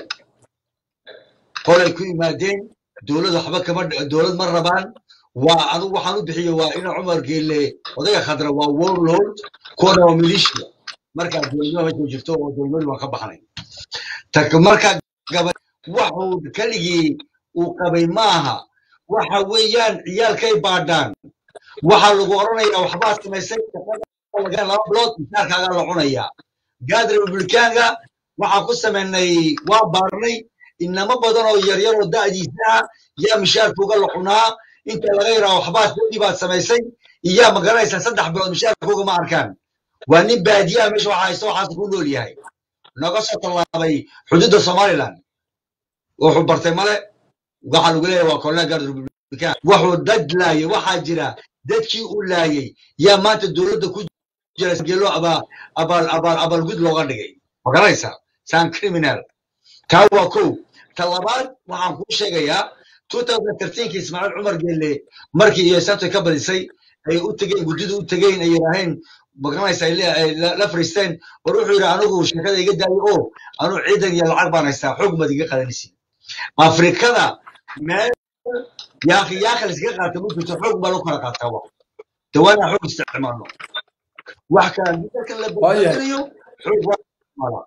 qolay ku yimaadeen dowlad waxba kama dowlad ma rabaan waa anigu waxaan u bixiyo waa in Umar Geele odayga khadra waa warlord kooda oo militia marka dowladnimada ma jirto oo dowladnimada waa ka baxnay tak marka gabadh wuxuu kaligii uu qabay maaha waxa weeyaan ciyaalkay baadhaan waxa lagu oranayaa waxba samaysay laga laba blood misaarkaaga la cunaya gaad republikaanka waxa ku sameynay waa baarnay inama badan oo yar yar oo daadiisa yaa mishaarkooga la cunaa inta laga yaraa waxba sidii baad samaysay iya magalaysa saddex bilood mishaarkooga ma arkaan waa nin baadiya meesha waxa haysto waxa ku nool yahay naga soo talaabay xuduudda Somaliland wuxuu bartay male waxa lagu leeyahay waa kollega republikaan wuxuu dad laayay waxa jira dadkii uu laayay yaa maanta dowladda ku jira geelo aba abal abal abal gud looga dhigay magalaysa san criminal كاوا كو طلبات waxaan ku sheegayaa twenty thirteen kii Ismail Omar Geele markii ay sabta ka badisay ay u tageen gudidu u tageen ay yiraahdeen magalaysa la fariisteen war wuxuu yiri anigu shaqada iga daayo oo anu ciidan iyo lacag baan haystaa xog madiga qadanaysi Afrikada meel yaa qiyaaq la iska qaato muddo xog baa loo kala qaataa wax tawana xog isticmaalo wax ka midka la badaliyo xog waa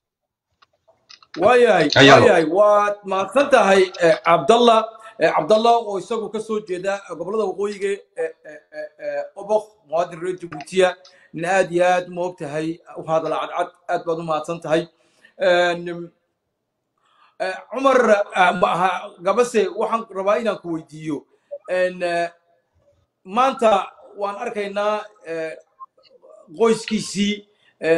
wayahay wayahay waad mahadsan tahay Abdallah Abdallah oo isagu ka soo jeeda gobolada waqooyiga oboq muwaadin reer Djibouti in aad iyo aad moogtahay u hadala cad aad baad u mahadsan tahay عمر قبسي وحن رباينا كويديو ان مانتا وان اركينا qoyskiisii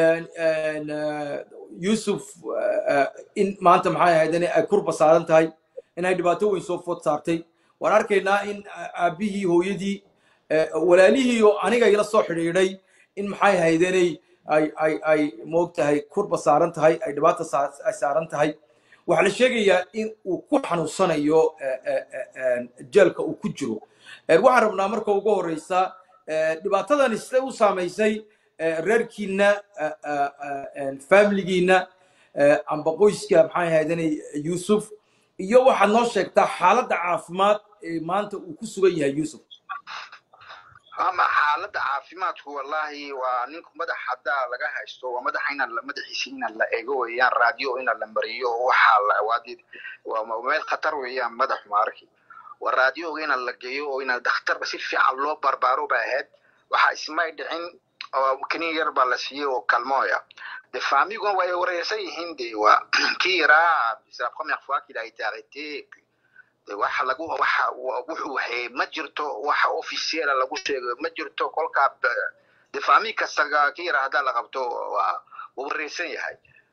Yusuf in maanta maxay ahaydeen ay kurba saaran tahay inay dhibaato weyn soo food saartay waan arkaynaa in aabihii hooyadii walaalihii oo aniga ila soo xidhiidhay in maxay ahaydeen ay ay ay moogtahay kurba saaran tahay ay dhibaato saaran tahay waxa la sheegayaa in uu ku xanuunsanayo jeelka uu ku jiro waxaan rabnaa marka ugu horeysa dhibaatadan isla u saameysay reerkiina familigiina amba qoyska maxay ahaydeen Yusuf iyo waxaad noo sheegtaa xaaladda caafimaad ee maanta uu ku sugan yahay Yusuf ama xaaladda caafimaadku wallahi waa ninku madax hadda laga haysto waa madaxayna la madaxiisina la eego weeyaan radio ina la mariyo waxa la waadid waa meel khatar weeyaan madax maarki waa radio ina la geeyo oo ina dhakhtar si fiican loo barbaaro baahed waxa ismay dhicin oo kani yar baa la siiyay oo kalmooya de famigo way wareysay hindi waa kiira bisa première fois qu'il a été arrêté de waxa lagu waxa wuxuu waxay ma jirto waxa officiel lagu sheego ma jirto kolka de famille kasaga kiira hada la qabto waa wareysay yahay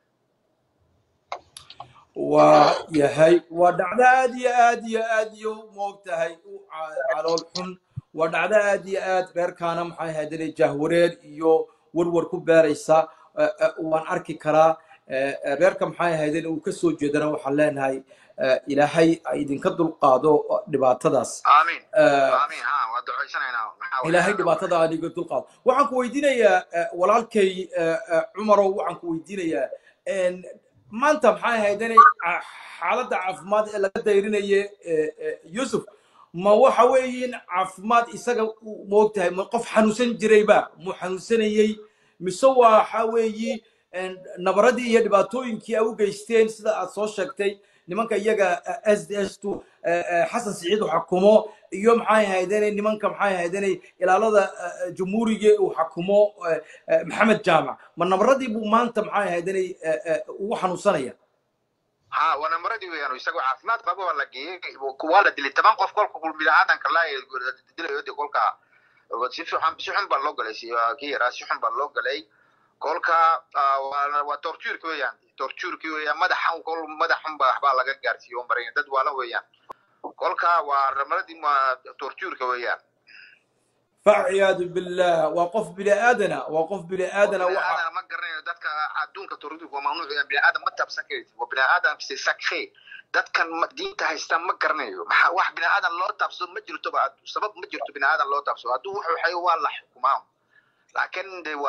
waa yahay waa dhacda aad iyo aad iyo aad iyo moogtahay calool xun waa dhacda aad iyo aad reerkaana maxay ahaydeen jahwareer iyo warwar ku beeraysa waan arki karaa reerka maxay ahaydeen uu ka soo jeedana waxaan leenahay ilaahay ay idinka dulqaado dhibaatadaas aamin aamin ha waa ducaysanayna ilaahay dhibaatada aan idinka dulqaado waxaan ku weydiinayaa walaalkay Cumarow waxaan ku weydiinayaa maanta maxay ahaydeen xaaladda caafimaad ee laga dayrinayay Yusuf ma waxa weeyeen caafimaad isaga moogtahay ma qof xanuunsan jirayba mu xanuunsanayay mise waxa weeyi nabaradii iyo dhibaatooyinkii ay u geysteen sida aad soo sheegtay nimanka iyaga S D S two Xasan Saciid uu xukumo iyo maxay ahaydeen nimanka maxay ahaydeen ilaalada jamhuuriga uu xukumo Maxamed Jaamac ma nabaradii buu maanta maxay ahaydeen ugu xanuunsanaya ها وانا مرضي ويانو يسقوا عافمات قبل ولا جي كوالا دلي تمام قف كل كل بلادن كلا دلي يودي كل كا وتشوف حم شحن باللوج ليش كي راس شحن باللوج لي كل كا وتورتور كويان تورتور كويان ماذا حم كل ماذا حم بحبال لقى جارسي يوم برين دد ولا ويان كل كا ورمردي ما تورتور كويان فعياذ بالله وقف بلا آدنا وقف بلا آدنا وأنا ما قرني دتك عدون كتردو وممنوع بلا آدم ما تبسكيت وبلا آدم في سكخي دتك دين تهستم ما قرني واحد بلا آدم لو تبص ما جرت بعد سبب ما جرت بلا آدم لو تبص عدو حيوان لا حكمهم لكن دي و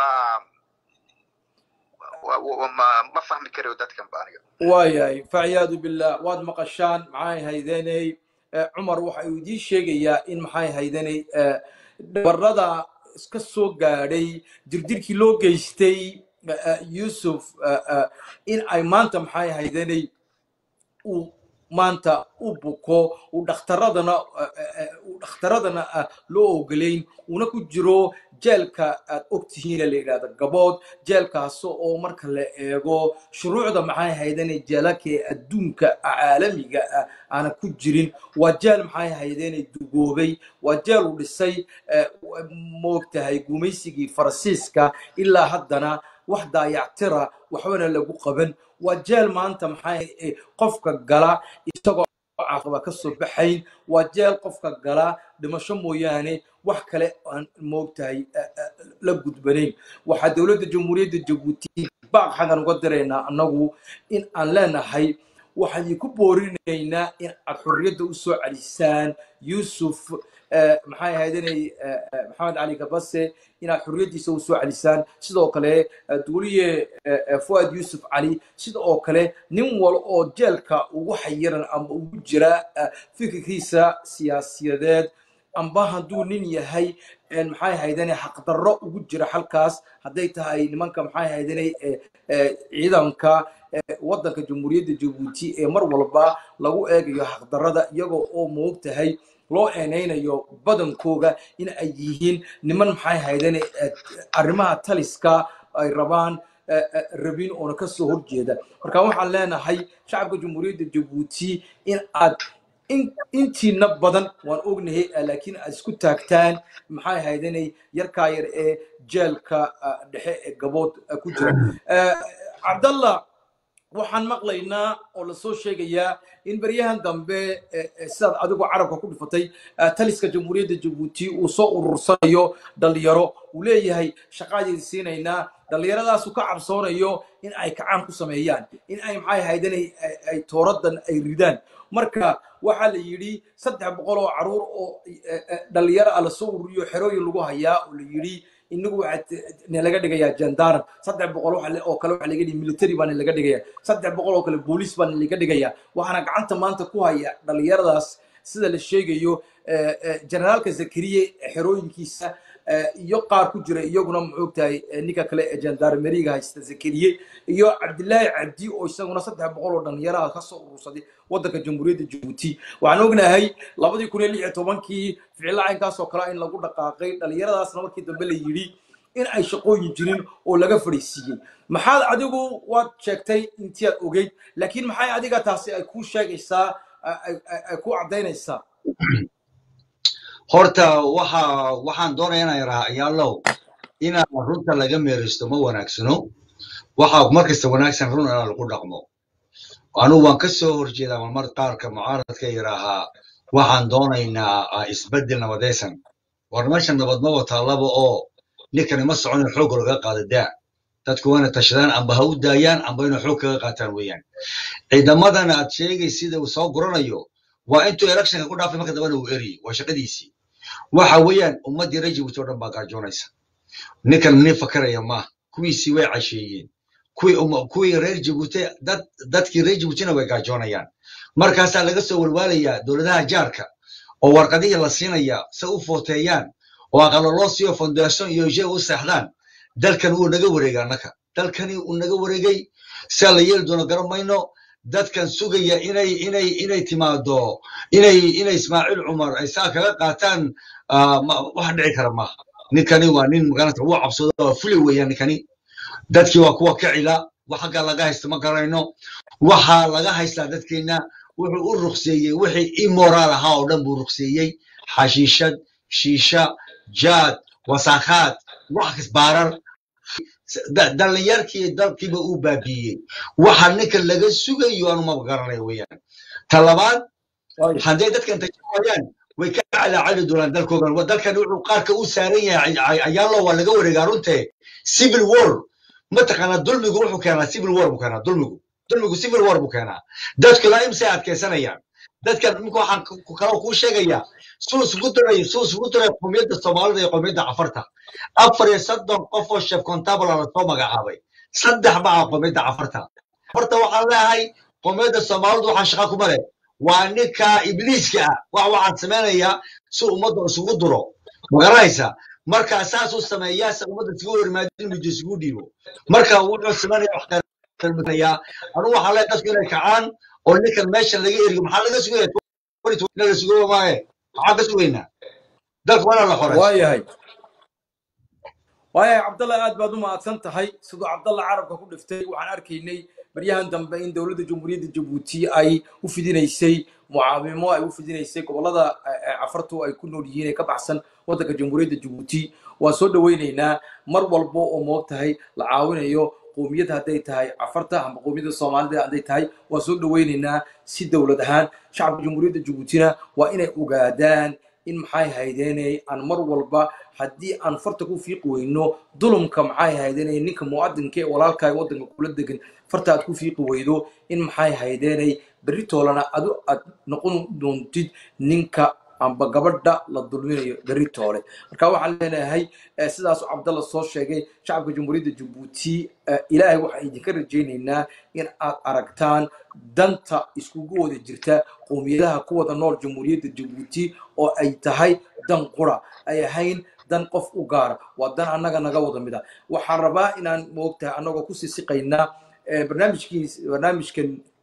وما ما فهم كريو دتك بانيا واياي فعياذ بالله واد مقشان معاي هيداني عمر waxa uu idii sheegayaa in maxay haydanay barada iska soo gaaray dirdirkii loo geystay Yusuf in ay maanta maxay haydanay uu maanta u buko u dhakhtaradana u dhakhtaradana loo ogolayn una ku jiro jeelka aad ogtihiin la yiraahdo gabood jeelkaas oo marka la eego shuruucda maxay haydanay jeelka adduunka caalamiga aan ku jirin waa jeel maxay haydanay dugoobay waa jeel u dhisay moogtahay gumaysigii Faransiiska ilaa haddana wax daayactira waxbana lagu qaban waa jeel maanta maxay qofka gala isagoo caqaba ka soo baxayn waa jeel qofka gala dhimasho mooyaane wax kale aan moogtahay la gudbanayn waxa dawladda jamhuuriyadda Djibouti baaq xagan uga direynaa anagu in aan leenahay waxaan ku boorinaynaa in aad xorriyadda u soo celisaan Yusuf maxay ahaydeen Maxamed Ali Gabasse in aad xorriyadiisa u soo celisaan sidoo kale duuliye Fuad Yusuf Ali sidoo kale nin wal oo jeelka ugu xayiran ama ugu jira fikirkiisa siyaasiyadeed amba hadduu nin yahay maxay ahaydeen xaq darro ugu jira halkaas haday tahay nimanka maxay ahaydeen ciidanka wadanka jamhuuriyadda Djibouti ee mar walba lagu eegayo xaq darrada iyagoo oo moogtahay loo eenaynayo badankooga in ay yihiin niman maxay ahaydeen arrimaha taliska ay rabaan rabin oo ka soo horjeeda marka waxaan leenahay shacabka jamhuuriyadda Jabuuti in aad intiina badan waan ognahay laakiin aad isku taagtaan maxay haydanay yarka yar ee jeelka dhexe ee gabood ku jira Abdallah waxaan maqlaynaa oo la soo sheegayaa in baryahan dambe sidaad adigu carabka ku dhifatay taliska jamhuuriyadda Jabuuti uu soo urursanayo dhalinyaro uu leeyahay shaqadeed siinaynaa dhalinyaradaas uu ka cabsoonayo in ay kacaan ku sameeyaan in ay maxay haydanay ay tooradan ay ridaan marka waxa la yiri saddex boqol oo caruur oo dhalinyaro la soo ururiyo xerooyin lagu hayaa oo la yiri inagu waxa laga dhigayaa jandaran saddex boqol waxa oo kale waxa laga dhigay military baan laga dhigayaa saddex boqol oo kale police baan laga dhigayaa waxana gacanta maanta ku haya dhalinyaradaas sida la sheegayo generalka Zakariye xerooyinkiisa iyo qaar ku jira iyaguna muxuugtahay ninka kale ee jandarmeriga haysta Zakariye iyo Abdallah Abdo oo isaguna saddex boqol oo dhalinyaro ka soo urursaday wadanka jamhuuriyadda Jabuuti waxaan ognahay laba kun iyo lix iyo tobankii ficilaaynkaas oo kale in lagu dhaqaaqay dhalinyaradaasna markii dambe la yiri in ay shaqooyin jirin oo laga fariisiyay maxaad adigu waad sheegtay intii aad ogeyd laakiin maxay adiga taasi ay ku sheegaysaa ay ku cadeynaysaa horta waxa waxaan doonayaa inaan yaraha Ayanleh ina runta laga meeristo ma wanaagsano waxa markasta wanaagsan run aan lagu dhaqmo anu waan ka soo horjeedaa mar qaarka mucaaradka yaraha waxaan doonaynaa isbedel nabadaysan war meesha nabad ma wata laba oo ninkan ma socon xoog laga qaadadaa dadku wana tashadaan amba ha u daayaan amba inay xoog kaga qaataan weeyaan ciidamadan aad sheegay sida uu soo guranayo waa intuu election ku dhaafay marka dabana uu eri waa shaqadiisii waxa weeyaan ummadii reer Jabuuti oo dhan baa gaajoonaysa ninkan mini fakaraya ma kuwiisi way casheeyeen kuwi kuwi reer Jabuuti dad dadkii reer Jabuutina way gaajoonayaan markaas laga soo walwaalaya dawladaha jaarka oo warqadihii la siinaya si u footeeyaan oo aqalo loo siiyo foundation iyo jee u saxdaan dalkan uu naga wareegay anaka dalkani uu naga wareegay si la yeel doono garamayno dadkan sugaya inay inay inay timaado inay inay Ismaaciil Umar ay saa kaga qaataan wax dhici kara ma ninkani waa nin magaalada uu cabsado oo fuli weeyaan ninkani dadkii waa kuwa ka cila waxa laga haysto ma garayno waxa laga haystaa dadkeena wuxuu u ruqseeyay wixii immoral ah oo dhan buu ruqseeyay xashiishad shiisha jaad wasakhaad wax isbaarar dhalinyarkii dalkiiba uu baabiyay waxa ninka laga sugayo aan ma garanay weeyaan talabaad haday dadkan tajawayaan way ka cala cali doonaan dalkoodan dalkan wuxuu qaarka u saaran yahay Ayanleh waa laga wareegaa runtii civil war ma taqana dulmigu wuxuu keenaa civil war buu keenaa dulmigu dulmigu civil war buu keenaa dadku la imsa adkaysanayaan dadkan minku waxaan ku kala ku sheegaya soo sugu diray soo sugu diray qowmiyadda Soomaalida iyo qowmiyadda Cafarta afar iyo soddon qof oo chef contable la soo magacaabay saddex baa qowmiyadda Cafarta horta waxaan leeyahay qowmiyadda Soomaalida waxaan shaqo ku maray waa ninka ibliiska wax waxaan sameeynaya si ummadda isugu diro magaraysa marka asaas uu sameeyaa si ummadda isugu hormaadin mid isugu dhiibo marka wuxuu sameeyaa wax kalmaya anu waxa la dadku inay kacaan oo ninkan meesha laga eriyo maxaa laga sugayaa laga sugayo maaye maxaa ka sugaynaa dalku wala la xoray waayahay waayahay Abdallah aad baad u mahadsan tahay sidoo Abdallah carabka ku dhiftay waxaan arkaynay baryahan dambe in dawladda jamhuuriyadda Jabuuti ay u fidinaysay mucaawimo ay u fidinaysay gobolada Cafartu ay ku nool yihiin ka baxsan wadanka jamhuuriyadda Jabuuti waa soo dhaweynaynaa mar walba oo moogtahay la caawinayo qowmiyada haday tahay Cafarta ama qowmiyada Soomaalida haday tahay waa soo dhaweynaynaa si dawlad ahaan shacabka jamhuuriyadda Jabuutina waa inay ogaadaan in maxay haydeenay aan mar walba hadii aan farta ku fiiq weyno dulumka maxay haydeenay ninka muwaadinka ee walaalka wadanka kula degan farta aad ku fiiq weydo in maxay haydeenay beritoolana adu aad noqon doontid ninka amba gabadha la dulminayo beritoole marka waxaan leenahay sidaas Abdallah soo sheegay shacabka jamhuuriyadda Jabuuti ilaahay waxa idinka rajaynaynaa in aad aragtaan danta iskugu wada jirta qowmiyadaha ku wada nool jamhuuriyadda Jabuuti oo ay tahay dan qura ay ahayn dan qof u gaar waa dan anaga naga wada mid ah waxaan rabaa inaan moogtahay anagoo ku sisiqaynaa barnaamijkiis barnaamijkan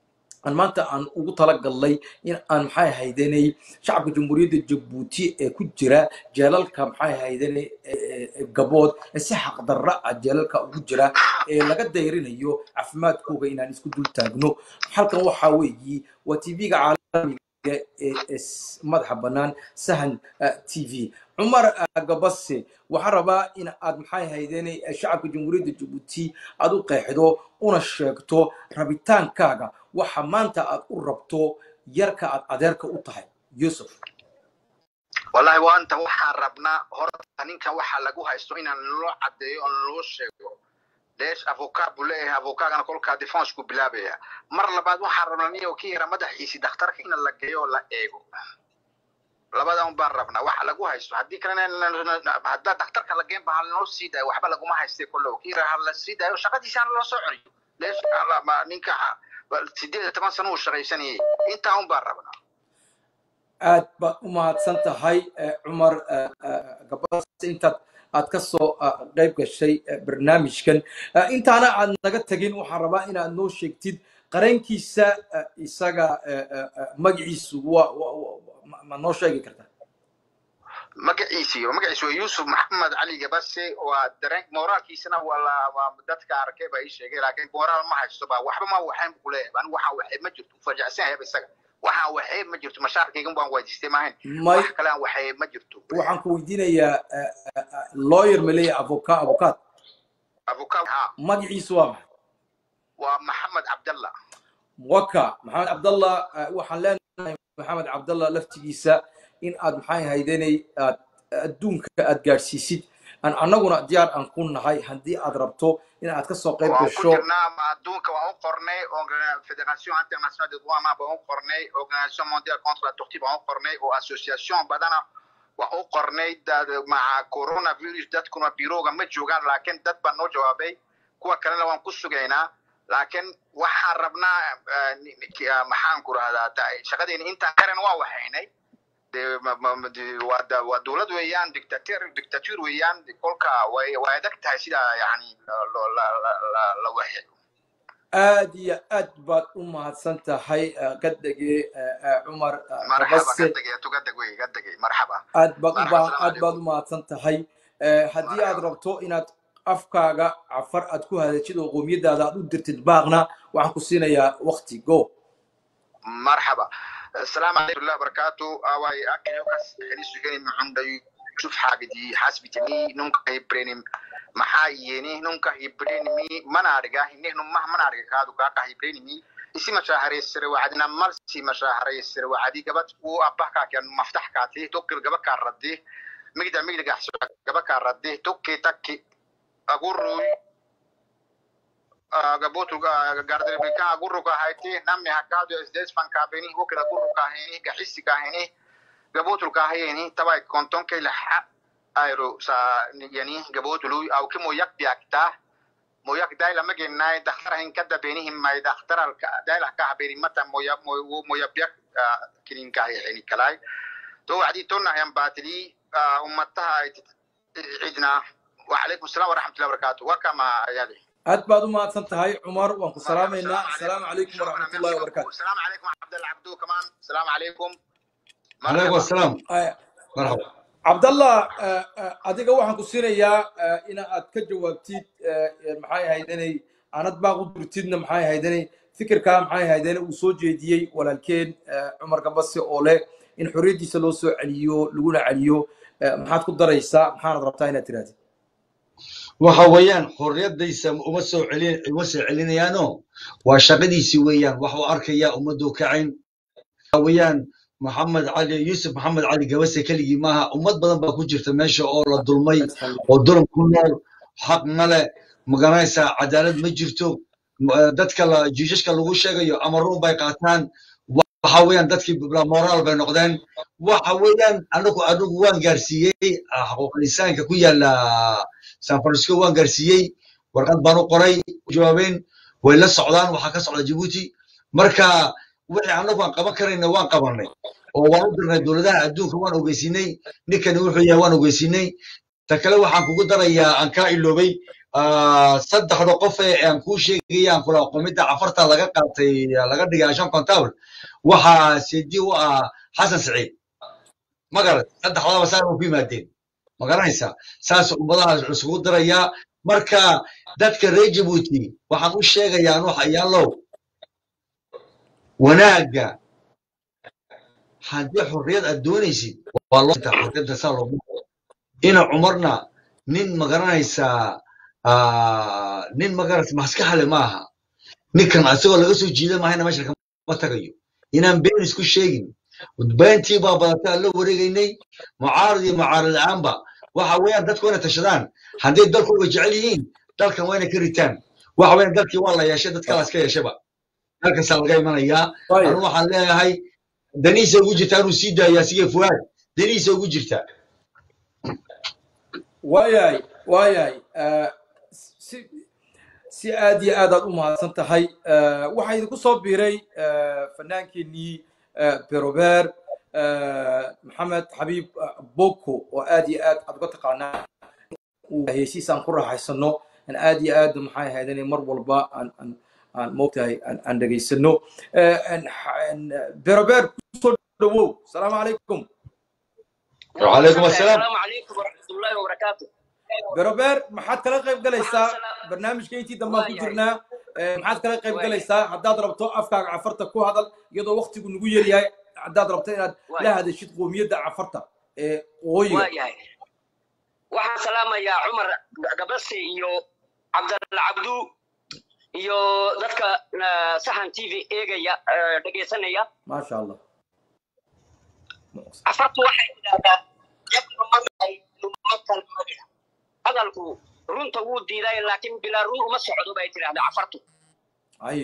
aan maanta aan ugu talagalnay in aan maxay haydanay shacabka jamhuuriyadda jabuuti ee ku jira jeelalka maxay haydanay gabood ee si xaqdarra ah jeelalka ugu jira ee laga dayrinayo caafimaadkooga inaan isku dul taagno halkan waxaa weeyi waa tv-ga caalamiga ee madaxa bannaan sahan t v عمر قبسي وحربا إن أد محاي هيديني الشعب الجمهورية الجيبوتي أدو قيحدو أنا شاكتو ربيتان كاغا وحمانتا أد أربتو يركا أد أديركا أطهي يوسف والله وانت وحا ربنا هورتا نينكا وحا لغوها استوئنا نلو عديو نلو شاكو ليش افوكا بوليه افوكا انا كولكا ديفانس كو بلابيا مر لبعد وحا ربنا نيو كيرا مدحيسي دخترك إنا لغيو لا إيغو labada un baan rabnaa waxa lagu haysto hadii kalena hadda dhakhtarka la geen baa loo siiday waxba lagu ma haystay kullo kiira hal la siiday shaqadiisa aan loo soo celiyo leesh ma ninka sideed iyo toban sano uu shaqaysanayay inta un baan rabnaa aad ba u mahadsan tahay Umar Gabasse inta aad ka soo qayb gashay barnaamijkan intaana aad naga tagin waxaan rabaa inaad noo sheegtid qarankiisa isaga magaciisu ما نوشيجي كرتا مقعيسي ومقعيسي يوسف محمد علي قبسي ودرنك مورال كيسنا ولا دتك أركبه إيش شيء لكن مورال ما حسبه وحبه ما وحين بقوله أنا وح وحيد ما جرت وفرجع سنة بس وح وحيد ما جرت مشاعر كيجون بان وايد استماعين وح كلام وحيد ما جرت وحن كويدينا يا لوير ملي أفوكا أفوكات أفوكات ها مقعيسي وام ومحمد عبدالله وكا محمد عبدالله وحن لنا محمد عبدالله لفتيسا إن أد محاي هيدني الدون كأد جارسيسيد أن أنغنا ديار أن كون هاي هندي أضربتو إن أد كسو قيب الشو وكنا الدون كوان قرني فيدراسيون انترناسيونال دو دوا ما بون قرني اورغانيزاسيون مونديال كونتر لا تورتي بون قرني او اسوسياسيون بدانا وان قرني مع كورونا فيروس دات كنا بيروغا ما جوغان لكن دات بانو جوابي كوا كلنا وان كسوغينا لكن waxaan rabnaa maxaan ku raahdaa shaqadeena inta karan waa waxaynay waa dawlad weeyaan dictator dictator weeyaan kolka way way adag tahay sida yani la waxay aad iyo aad baad u mahadsan tahay gadagii Umar Gabasse gadagii gadagii marxaba aad baad aad baad u mahadsan tahay haddii aad rabto inaad afkaaga afar aad ku hadashid oo qoomiyadaada aad u dirtid baaqna waxaan ku siinayaa waqti go marxaba السلام عليكم الله وبركاته أواي أكل يوكس خليش جاني من عندي شوف حاجة دي حاسبتني نونك هيبريني محاييني نونك هيبريني ما نارجع هني نوم ما ما نارجع كادو كاكا هيبريني اسي مشاهر السر وعدنا مرسي مشاهر السر وعدي جبت وأبح كان مفتاح كاتي توكل جبك كردي مقدر مقدر جحش جبك كردي توكي تكي أقول gabotu gardere bika gurru ka hayti namni hakado sdes fan ka beni wokla gurru ka heni gaxisi ka heni gabotu ka hayeni tabay konton kay la ayro sa yani gabotu lu aw kimo yak biakta mo yak dayla magenay dakhtar hin kada benihim may dakhtar al dayla ka beni mata mo yak mo yak biak kinin ka yani kalay to wadi tonna yan batili ummataha idna wa alaykum assalam wa rahmatullahi wa barakatuh wa kama yadi أد بعد ما أنتهي عمر وأنكم سلامنا السلام عليكم ورحمة الله وبركاته السلام عليكم عبدالله عبدو كمان السلام عليكم عليكم السلام مرحبا عبد الله أديك واحد كسيرة يا إن أتكجوا وقتي محاي هيدني أنا دباغو برتيدنا محاي هيدني فكر كام محاي هيدني وصوت جديد ولكن عمر قبسي أوله إن حريتي سلوسو عليو لقونا عليو محاد كدر يسا محاد ربطاينا ترادي waxa weeyaan xorriyadaysa uma soo celin uma soo celinayaano waa shaqadiisi weeyaan wax uu arkaya umadu kacayn weeyaan maxamed cali yusuf maxamed cali Gabasse kaligi maaha ummad badan baa ku jirta meesha oo la dulmay oo dulm ku nool xaq male maganaysa cadaalad ma jirto dadka la jiishashka lagu sheegayo amaruun bay qaataan waxa weeyaan dadkii moral bay noqdeen waxa weeyaan anagu anagu waan gaarsiiyay xuquuqul insaanka ku yaala San Francisco waan gaarsiiyay warqad baan u qoray jawaabeen way la socdaan waxa ka socda Djibouti marka wixii anagu aan qaban karayna waan qabanay oo waan u dirnay dawladaha adduunka waan ogeysinay ninkan wuxuu yahay waan ogeysinay ta kale waxaan kugu darayaa aan ka iloobay saddex qof ee aan ku sheegayaan kula qomida afarta laga qaatay laga dhigay shan kontawl waxa sidii u ah Xasan Saciid magarat saddexda wasaar u yimaadeen magaranaysa saas ummadaha isugu diraya marka dadka reer Djibouti waxaan u sheegayaa wax ayaan loo wanaaga haddii xurriyad aad doonaysid waa loo taa xurriyadda saa loogu ina cumarna nin magaranaysa nin magarat maskaxle maaha ninkan asagoo laga soo jiiday maahayna meesha kama tagayo inaan been isku sheegin beentii baa badatay la wareegaynay mucaarad iyo mucaarad aanba waxa weeyaan dadku inay tashadaan haddii dalkooda jecel yihiin dalkan waa inay ka ritaan waxa weeyaan dalkii waa la yeeshay dadka la iska yeeshaba halkaas laga imanayaa anu waxaan leeyahay daniisa ugu jirta inuu sii daayaa sige fuwaad daniisa ugu jirta waayay waayay si si aad iyo aad aad u mahadsan tahay waxaa idinku soo biiray fanaankeenii berober maxamed xabiib boko oo aad iyo aad aad uga taqaanaa heshiisaan ku raaxaysano an aad iyo aad maxay ahayd inay mar walba aan aan aan moogtahay aan dhageysano berober kusoo dhawow asalaamu calaykum وعليكم السلام السلام عليكم ورحمة الله وبركاته berober maxaad kala qayb galaysaa barnaamijkayntii dambaan ku jirnaa maxaad kala qayb galaysaa haddaad rabto afkaaga cafarta ku hadal iyadoo waqtigu nagu yaryahay haddaad rabto inaad la hadashid qoomiyadda cafarta ee waqooyiga waxaan salaamayaa Omar Gabasse iyo Abdallah Abdo iyo dadka sahan T V eegaya dhageysanaya ma sha Allah afartu waxay yiraahdaan yabna markay lumaadkan magida hadalku runta wuu diiday laakiin bilaa run uma socdo bay tiraahdaa afartu ay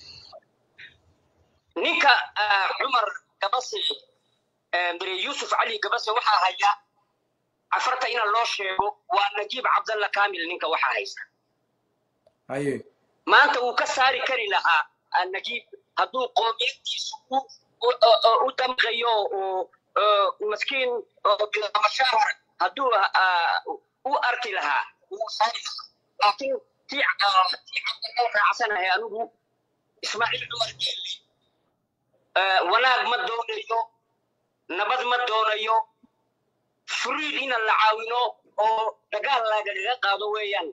ninka Omar Gabasse mire Yusuf Ali Gabasse waxa haya afarta ina loo sheego waa Najiib Abdallah Kamil ninka waxa haysta ay maanta uu ka saari kari lahaa Najiib hadduu qoomiyadiisu u damqayo oo مسكين مشاهر هدو u arki lahaa laakiin tii cabdallah raacsanahay anigu ismaaciil cumar geeli wanaag ma doonayo nabad ma doonayo furiid in la caawino oo dagaal lagaga qaado weeyaan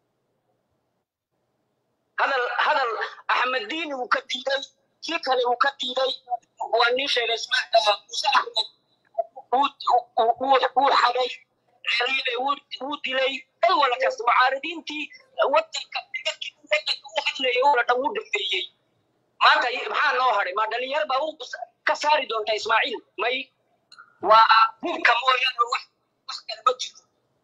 hadal hadal axmed diin uu ka diiday kii kale uu ka diiday waa nin sheegay ismaaciil muuse axmed uu xaday xiriir uu dilay wala kas mucaaradintii wadanka uu hadlay oo dhan uu dhameeyay maanta maxaa noo haray ma dhalinyar baa uu ka saari doonta ismaaciil may waa hubka mooyaan wax wax kale ma jiro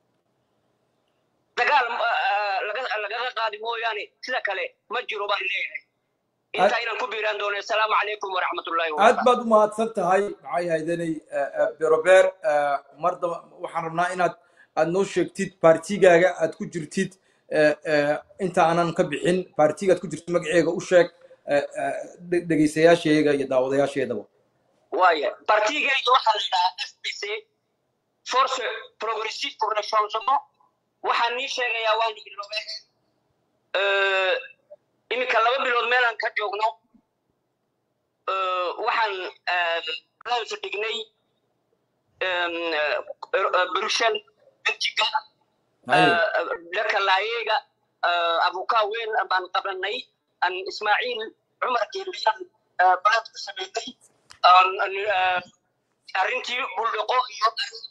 dagaal laga laga qaadi mooyaane sida kale ma jiro baan leeyahay inta inaan ku biiraan doono assalaamu calaykum waraxmatullaahi wabarakaatuh aad baad u mahadsan tahay maxay haydanay berober marda waxaan rabnaa inaad aad noo sheegtid partigaaga aad ku jirtid inta aanan ka bixin partigaad ku jirtid magaceega u sheeg dhegeystayaasheega iyo daawadayaasheedaba waaya partigayga waxaa la yidhahaa F P C Force Progressive pour le Changement waxaan nii sheegayaa waan iloobe imika laba bilood meelaan ka joogno waxaan raadis dhignay Brussels Belgiga laka laayeega abuka weyn baan qabanay an Ismaaciil Cumar Geeliyan baad ku sameeyay arrintii buldaqo iyo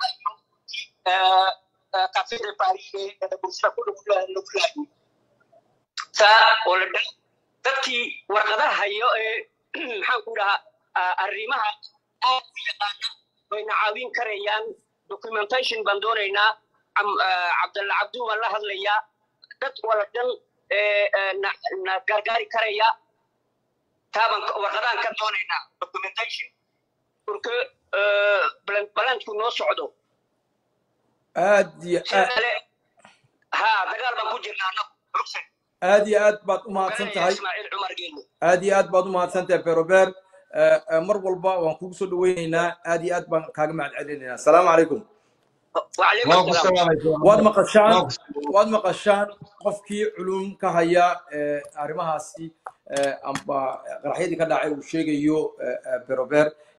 café de Paris ee bulshada ku dhulay saa oo la dhan dadkii warqadaha hayo ee maxaan ku dhahaa arrimaha aad u yaqaana wayna caawin karayaan documentation baan doonaynaa Abdallah Abdo waan la hadlayaa dad wala dhan na gargaari karaya taaban warqadahan ka doonaynaa documentation urka balanku noo socdo aad iyo aad ha dagaal baan ku jirnaa rugsan aad iyo aad baad u mahadsan tahay aad iyo aad baad u mahadsan tahay berober mar walba waan kugu soo dhaweynaynaa aad iyo aad baan kaaga mahad celinaynaa assalaamu calaykum وعليكم السلام واد مقشان واد مقشان qofkii culum ka haya arrimahaasi amba qaraxyadii ka dhacay uu sheegayo berober